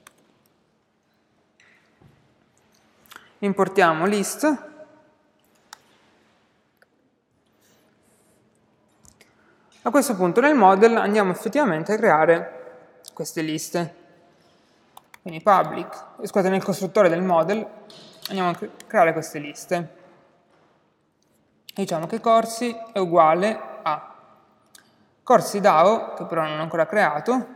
Importiamo list. A questo punto nel model andiamo effettivamente a creare queste liste. Quindi nel costruttore del model andiamo a creare queste liste. E diciamo che corsi è uguale a corsi DAO, che però non ho ancora creato,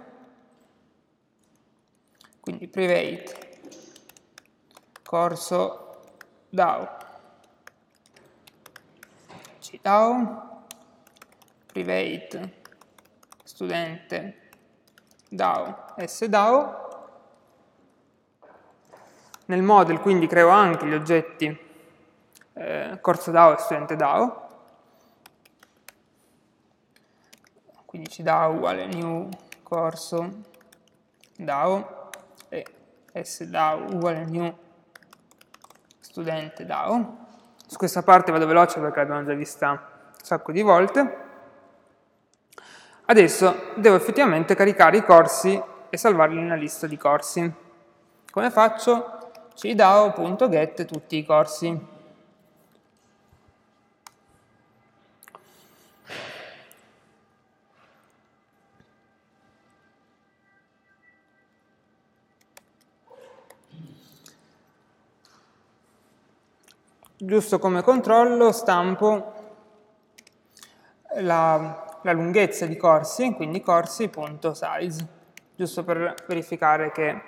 quindi private corso DAO DAO, private, studente, DAO, SDAO. Nel model quindi creo anche gli oggetti corso DAO e studente DAO. Quindi cDAO uguale new corso DAO e SDAO uguale new studente DAO. Su questa parte vado veloce perché l'abbiamo già vista un sacco di volte. Adesso devo effettivamente caricare i corsi e salvarli nella lista di corsi. Come faccio? cDAO.get tutti i corsi. Giusto come controllo stampo la lunghezza di corsi, quindi corsi.size, giusto per verificare che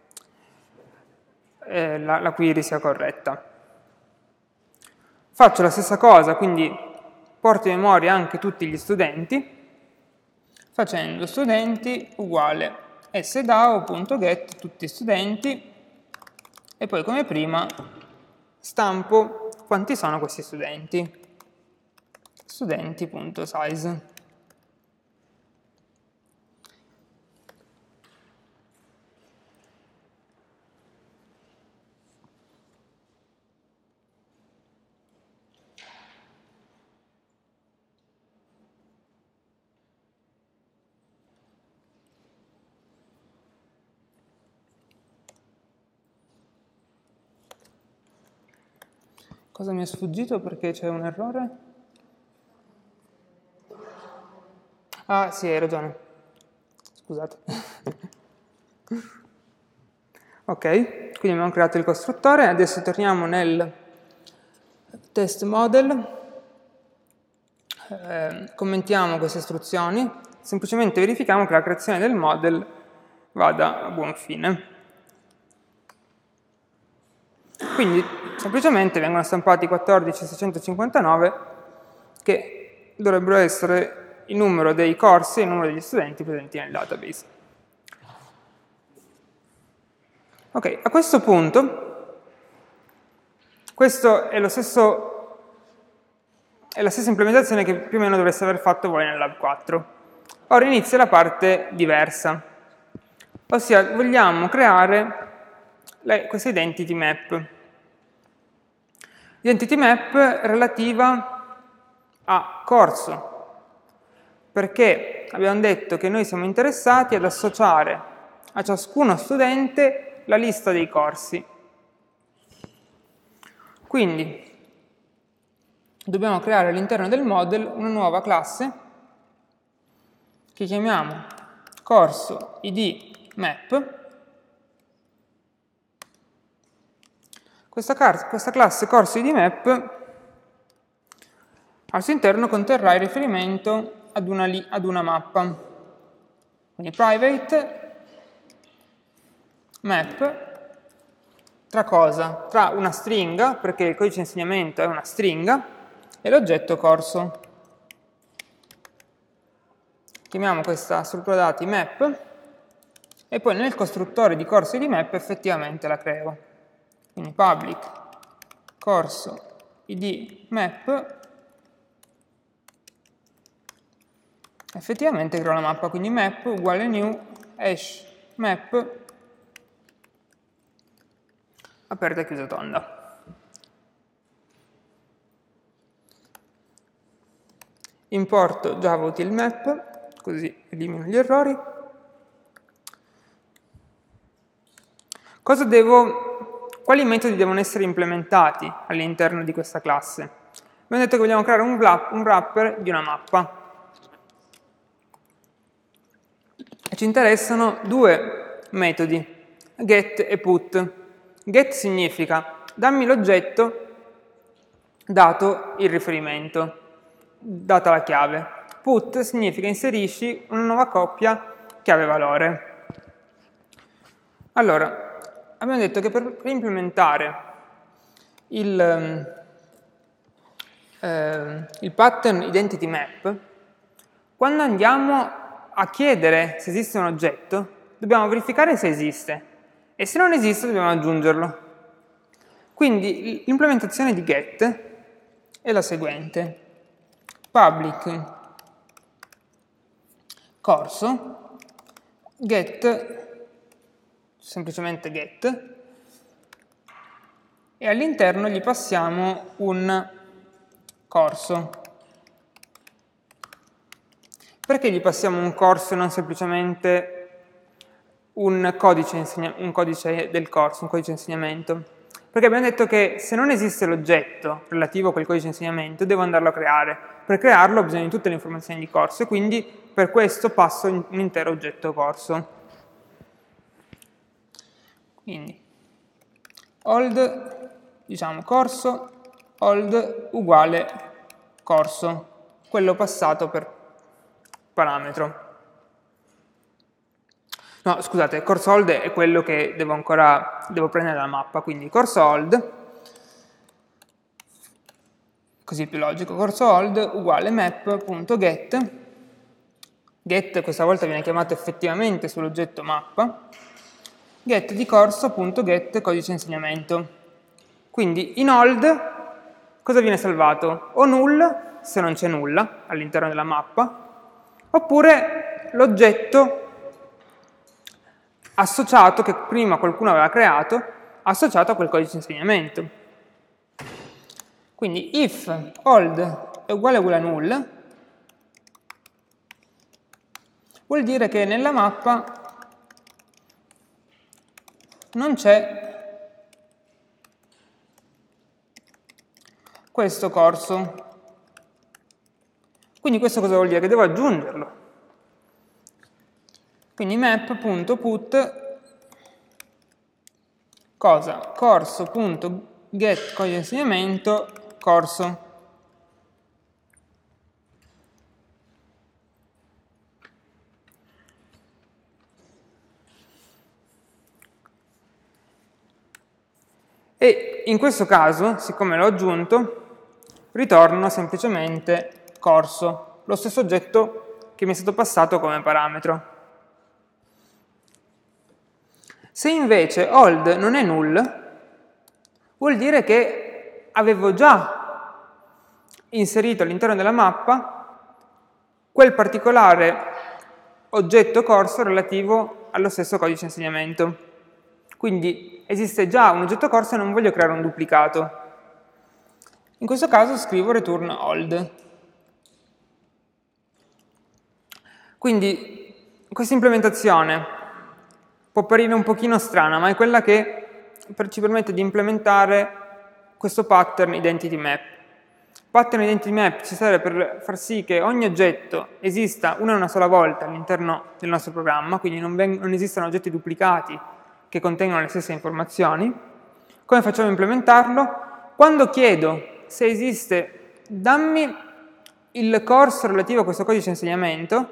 la query sia corretta. Faccio la stessa cosa, quindi porto in memoria anche tutti gli studenti, facendo studenti uguale sdao.get tutti studenti e poi come prima stampo quanti sono questi studenti, studenti.size. Cosa mi è sfuggito perché c'è un errore? Ah, sì, hai ragione. Scusate. Ok, quindi abbiamo creato il costruttore, adesso torniamo nel test model, commentiamo queste istruzioni, semplicemente verifichiamo che la creazione del model vada a buon fine. Quindi semplicemente vengono stampati 14.659 che dovrebbero essere il numero dei corsi e il numero degli studenti presenti nel database. Ok, a questo punto, questo è la stessa implementazione che più o meno dovreste aver fatto voi nel Lab 4. Ora inizia la parte diversa, ossia vogliamo creare questa identity map. Identity map relativa a corso, perché abbiamo detto che noi siamo interessati ad associare a ciascuno studente la lista dei corsi. Quindi dobbiamo creare all'interno del model una nuova classe che chiamiamo corso id map. Questa classe corso id map al suo interno conterrà il riferimento ad una mappa. Quindi private map tra cosa? Tra una stringa, perché il codice di insegnamento è una stringa, e l'oggetto corso. Chiamiamo questa struttura dati map e poi nel costruttore di corso id map effettivamente la creo. Quindi public corso id map, effettivamente creo la mappa, quindi map uguale new hash map aperta e chiusa tonda. Importo java util map, così elimino gli errori. Quali metodi devono essere implementati all'interno di questa classe? Abbiamo detto che vogliamo creare un wrapper di una mappa. E ci interessano due metodi, get e put. Get significa dammi l'oggetto dato il riferimento, data la chiave. Put significa inserisci una nuova coppia chiave-valore. Allora, abbiamo detto che per implementare il pattern identity map, quando andiamo a chiedere se esiste un oggetto, dobbiamo verificare se esiste, e se non esiste dobbiamo aggiungerlo. Quindi l'implementazione di get è la seguente: public corso get, semplicemente get, e all'interno gli passiamo un corso. Perché gli passiamo un corso e non semplicemente un codice del corso, un codice insegnamento? Perché abbiamo detto che se non esiste l'oggetto relativo a quel codice insegnamento, devo andarlo a creare. Per crearlo ho bisogno di tutte le informazioni di corso e quindi per questo passo un intero oggetto corso. Quindi old, diciamo corso, old uguale corso, quello passato per parametro. No, scusate, corso old è quello che devo prendere dalla mappa, quindi corso old, così più logico, corso old uguale map.get, get questa volta viene chiamato effettivamente sull'oggetto mappa, get di corso.get codice insegnamento. Quindi in old cosa viene salvato? O null, se non c'è nulla all'interno della mappa, oppure l'oggetto associato, che prima qualcuno aveva creato, associato a quel codice insegnamento. Quindi if old è uguale a null, vuol dire che nella mappa non c'è questo corso. Quindi questo cosa vuol dire? Che devo aggiungerlo. Quindi map.put cosa? Corso.get codice insegnamento corso. E in questo caso, siccome l'ho aggiunto, ritorno semplicemente corso, lo stesso oggetto che mi è stato passato come parametro. Se invece old non è null, vuol dire che avevo già inserito all'interno della mappa quel particolare oggetto corso relativo allo stesso codice insegnamento. Quindi esiste già un oggetto corso e non voglio creare un duplicato. In questo caso scrivo return old. Quindi questa implementazione può apparire un pochino strana, ma è quella che ci permette di implementare questo pattern identity map. Pattern identity map ci serve per far sì che ogni oggetto esista una sola volta all'interno del nostro programma, quindi non esistano oggetti duplicati che contengono le stesse informazioni. Come facciamo a implementarlo? Quando chiedo se esiste, dammi il corso relativo a questo codice insegnamento,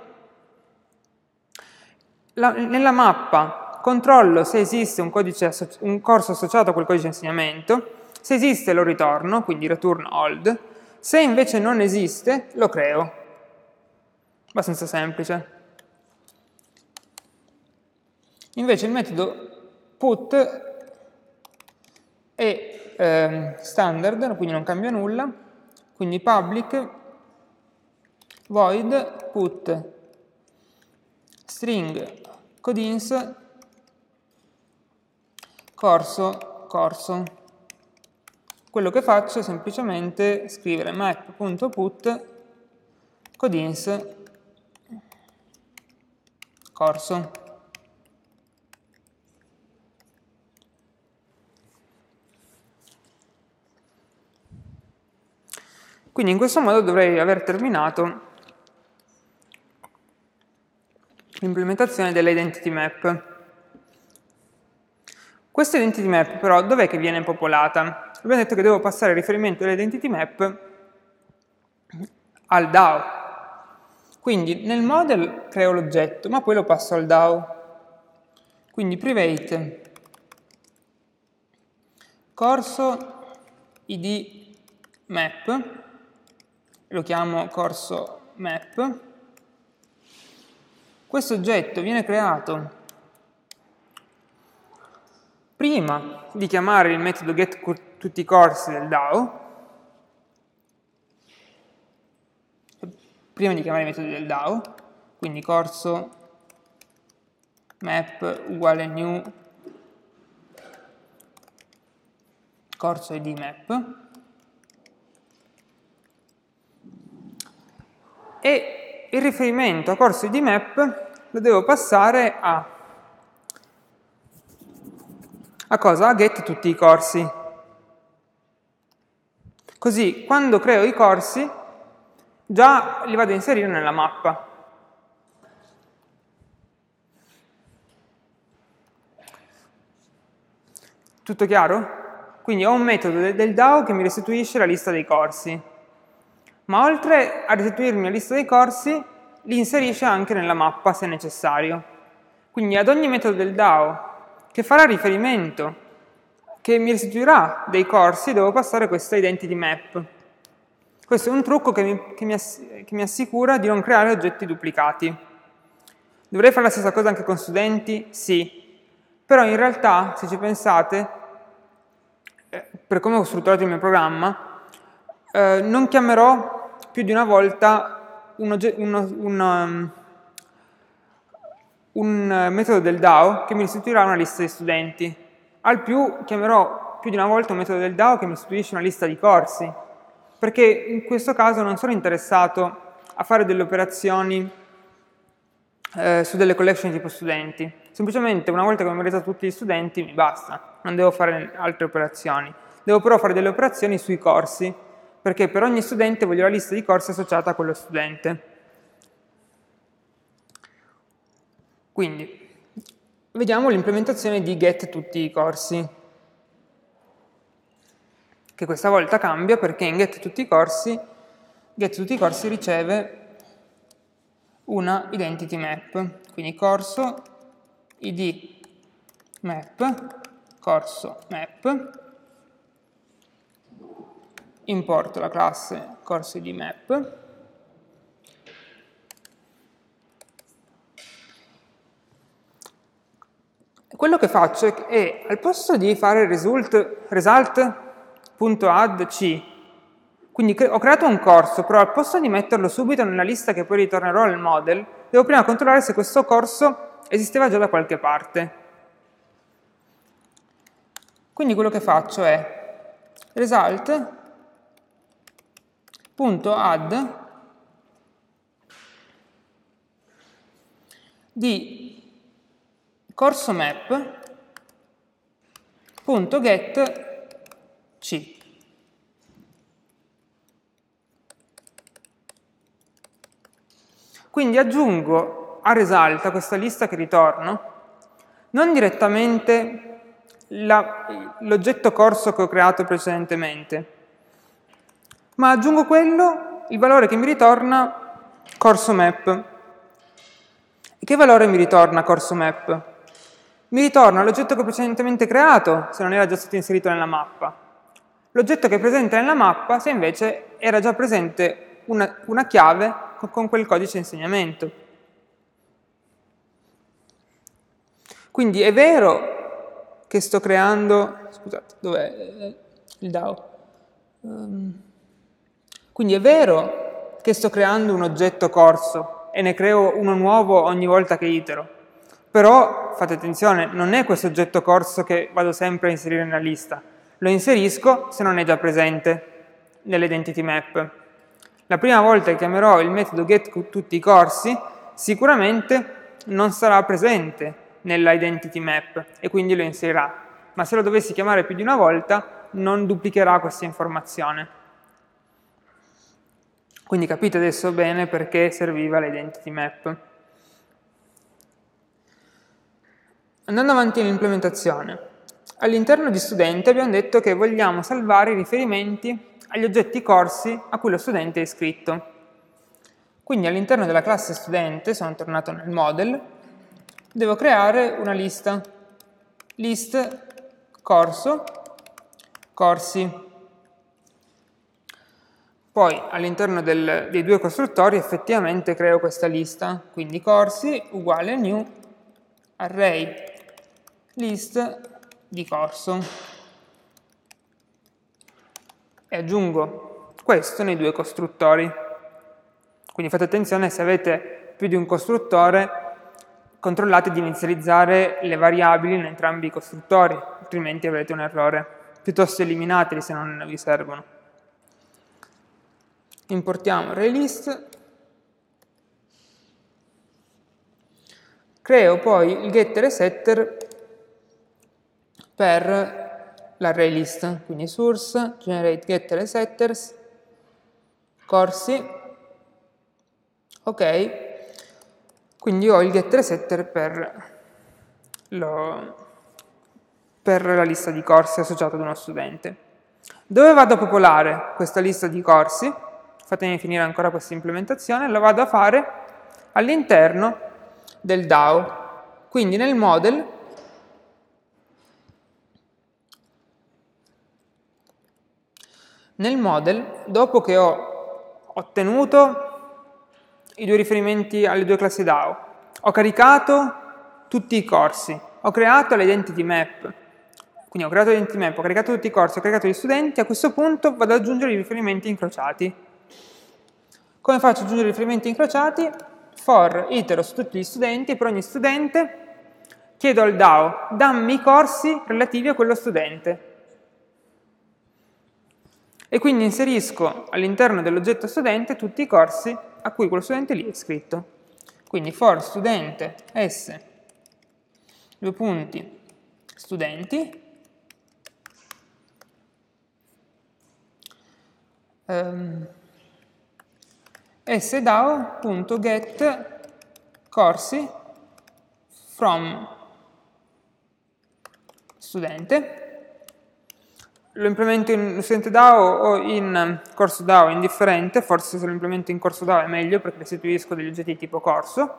nella mappa controllo se esiste un corso associato a quel codice insegnamento, se esiste lo ritorno, quindi return old, se invece non esiste lo creo. Abbastanza semplice. Invece il metodo put è standard, quindi non cambia nulla, quindi public void put string codins corso. Quello che faccio è semplicemente scrivere map.put codins corso. Quindi in questo modo dovrei aver terminato l'implementazione dell'identity map. Questa identity map però dov'è che viene popolata? Abbiamo detto che devo passare il riferimento dell'identity map al DAO. Quindi nel model creo l'oggetto, ma poi lo passo al DAO. Quindi private corso id map lo chiamo corso map. Questo oggetto viene creato prima di chiamare il metodo getTuttiCorsi del DAO, quindi corso map uguale new corso id map, e il riferimento a corso id map lo devo passare a cosa? A get tutti i corsi. Così quando creo i corsi già li vado a inserire nella mappa. Tutto chiaro? Quindi ho un metodo del DAO che mi restituisce la lista dei corsi, ma oltre a restituirmi la lista dei corsi, li inserisce anche nella mappa se necessario. Quindi ad ogni metodo del DAO che farà riferimento, che mi restituirà dei corsi, devo passare questa identity map. Questo è un trucco che mi assicura di non creare oggetti duplicati. Dovrei fare la stessa cosa anche con studenti? Sì. Però in realtà, se ci pensate, per come ho strutturato il mio programma, non chiamerò più di una volta un metodo del DAO che mi restituirà una lista di studenti. Al più chiamerò più di una volta un metodo del DAO che mi restituisce una lista di corsi, perché in questo caso non sono interessato a fare delle operazioni su delle collection tipo studenti. Semplicemente una volta che ho memorizzato tutti gli studenti mi basta, non devo fare altre operazioni. Devo però fare delle operazioni sui corsi, perché per ogni studente voglio la lista di corsi associata a quello studente. Quindi, vediamo l'implementazione di get tutti i corsi, che questa volta cambia perché in get tutti i corsi riceve una identity map, quindi corso id map, corso map, importo la classe corso id map, quello che faccio è, al posto di fare result.addc, quindi ho creato un corso, però al posto di metterlo subito nella lista che poi ritornerò al model, devo prima controllare se questo corso esisteva già da qualche parte. Quindi quello che faccio è result.add di corso map.getC. Quindi aggiungo a result, a questa lista che ritorno, non direttamente l'oggetto corso che ho creato precedentemente, ma aggiungo il valore che mi ritorna corso map. E che valore mi ritorna corso map? Mi ritorna l'oggetto che ho precedentemente creato, se non era già stato inserito nella mappa. L'oggetto che è presente nella mappa, se invece era già presente una chiave con quel codice insegnamento. Quindi è vero che sto creando... Scusate, dov'è il DAO? Quindi è vero che sto creando un oggetto corso e ne creo uno nuovo ogni volta che itero. Però, fate attenzione, non è questo oggetto corso che vado sempre a inserire nella lista. Lo inserisco se non è già presente nell'identity map. La prima volta che chiamerò il metodo getTuttiCorsi, sicuramente non sarà presente nella identity map e quindi lo inserirà. Ma se lo dovessi chiamare più di una volta, non duplicherà questa informazione. Quindi capite adesso bene perché serviva l'identity map. Andando avanti nell'implementazione, all'interno di studente abbiamo detto che vogliamo salvare i riferimenti agli oggetti corsi a cui lo studente è iscritto. Quindi all'interno della classe studente, sono tornato nel model, devo creare una lista, list corso, corsi. Poi all'interno dei due costruttori effettivamente creo questa lista, quindi corsi uguale new array list di corso e aggiungo questo nei due costruttori. Quindi fate attenzione, se avete più di un costruttore, controllate di inizializzare le variabili in entrambi i costruttori, altrimenti avrete un errore. Piuttosto eliminateli se non vi servono. Importiamo ArrayList. Creo poi il getter e setter per l'ArrayList, quindi source, generate getter e setters, corsi, ok. Quindi ho il getter e setter per la lista di corsi associata ad uno studente. Dove vado a popolare questa lista di corsi? Fatemi finire ancora questa implementazione. La vado a fare all'interno del DAO. Quindi nel model dopo che ho ottenuto i due riferimenti alle due classi DAO, ho caricato tutti i corsi, ho creato l'identity map, quindi ho creato l'identity map, ho caricato tutti i corsi, ho caricato gli studenti, a questo punto vado ad aggiungere i riferimenti incrociati. Come faccio ad aggiungere i riferimenti incrociati? For itero su tutti gli studenti e per ogni studente chiedo al DAO, dammi i corsi relativi a quello studente. E quindi inserisco all'interno dell'oggetto studente tutti i corsi a cui quello studente lì è iscritto. Quindi for studente s, due punti, studenti, sdao.get corsi from studente. Lo implemento in studente DAO o in corso DAO, indifferente, forse se lo implemento in corso DAO è meglio perché restituisco degli oggetti tipo corso.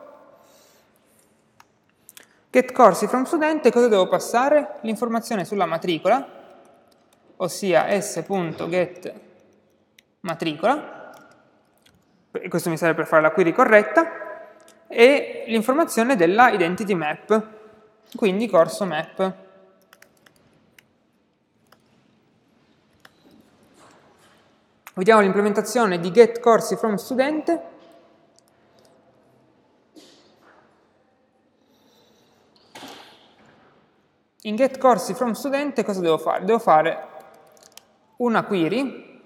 Get corsi from studente, cosa devo passare? L'informazione sulla matricola, ossia s.get matricola, e questo mi serve per fare la query corretta, e l'informazione della identity map, quindi corso map. Vediamo l'implementazione di get corsi from studente. In get corsi from studente cosa devo fare? Devo fare una query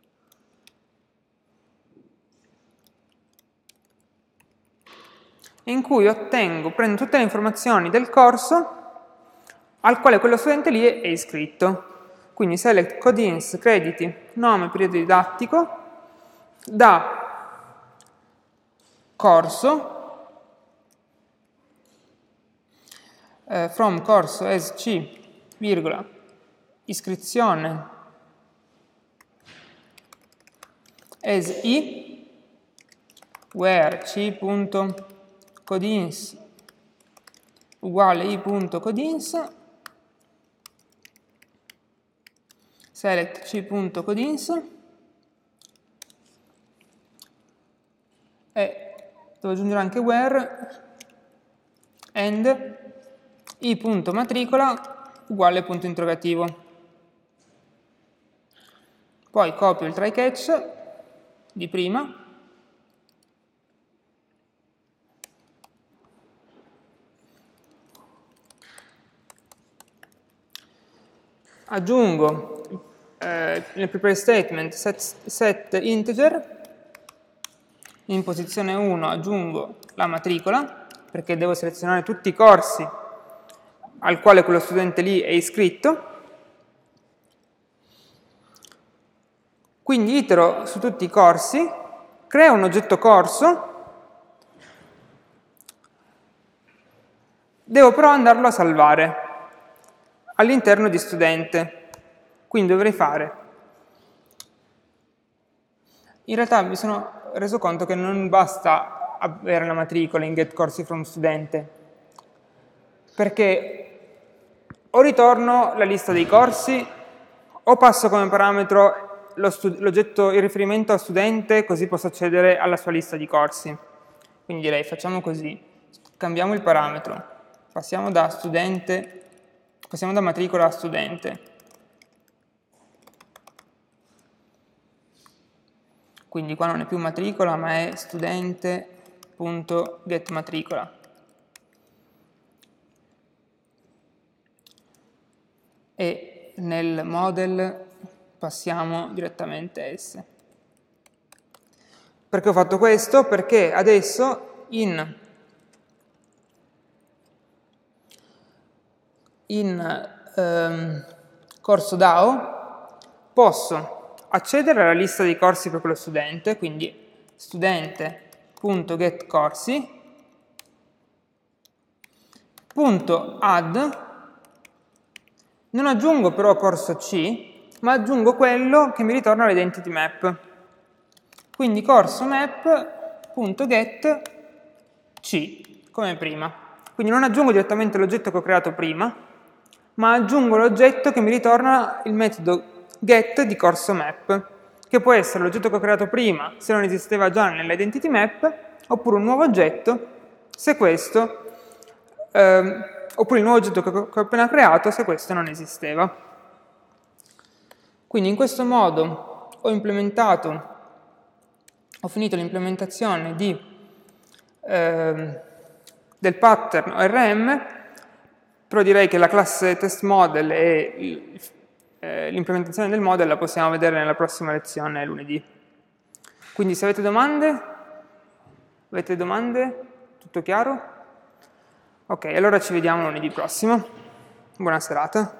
in cui prendo tutte le informazioni del corso al quale quello studente lì è iscritto. Quindi select codins, crediti, nome, periodo didattico, da corso, from corso as c, virgola, iscrizione as i, where c.codins uguale i.codins, select c.codins e devo aggiungere anche where and i.matricola uguale punto interrogativo. Poi copio il try catch di prima aggiungo nel prepare statement set integer, in posizione 1 aggiungo la matricola, perché devo selezionare tutti i corsi al quale quello studente lì è iscritto, quindi itero su tutti i corsi, creo un oggetto corso, devo però andarlo a salvare all'interno di studente. Quindi dovrei fare, in realtà mi sono reso conto che non basta avere la matricola in get corsi from studente, perché o ritorno la lista dei corsi o passo come parametro il riferimento a studente, così posso accedere alla sua lista di corsi. Quindi direi, facciamo così, cambiamo il parametro, passiamo da matricola a studente. Quindi qua non è più matricola, ma è studente.getMatricola. E nel model passiamo direttamente S. Perché ho fatto questo? Perché adesso in corso DAO posso accedere alla lista dei corsi per quello studente, quindi studente.getCorsi, .add, non aggiungo però corso C, ma aggiungo quello che mi ritorna l'identity map. Quindi corso map.get C, come prima. Quindi non aggiungo direttamente l'oggetto che ho creato prima, ma aggiungo l'oggetto che mi ritorna il metodo get di corso map, che può essere l'oggetto che ho creato prima se non esisteva già nell'identity map, oppure un nuovo oggetto se questo, oppure il nuovo oggetto che ho appena creato se questo non esisteva. Quindi in questo modo ho finito l'implementazione del pattern ORM, però direi che la classe testModel e l'implementazione del model la possiamo vedere nella prossima lezione lunedì. Quindi se avete domande? Tutto chiaro? Ok, allora ci vediamo lunedì prossimo. Buona serata.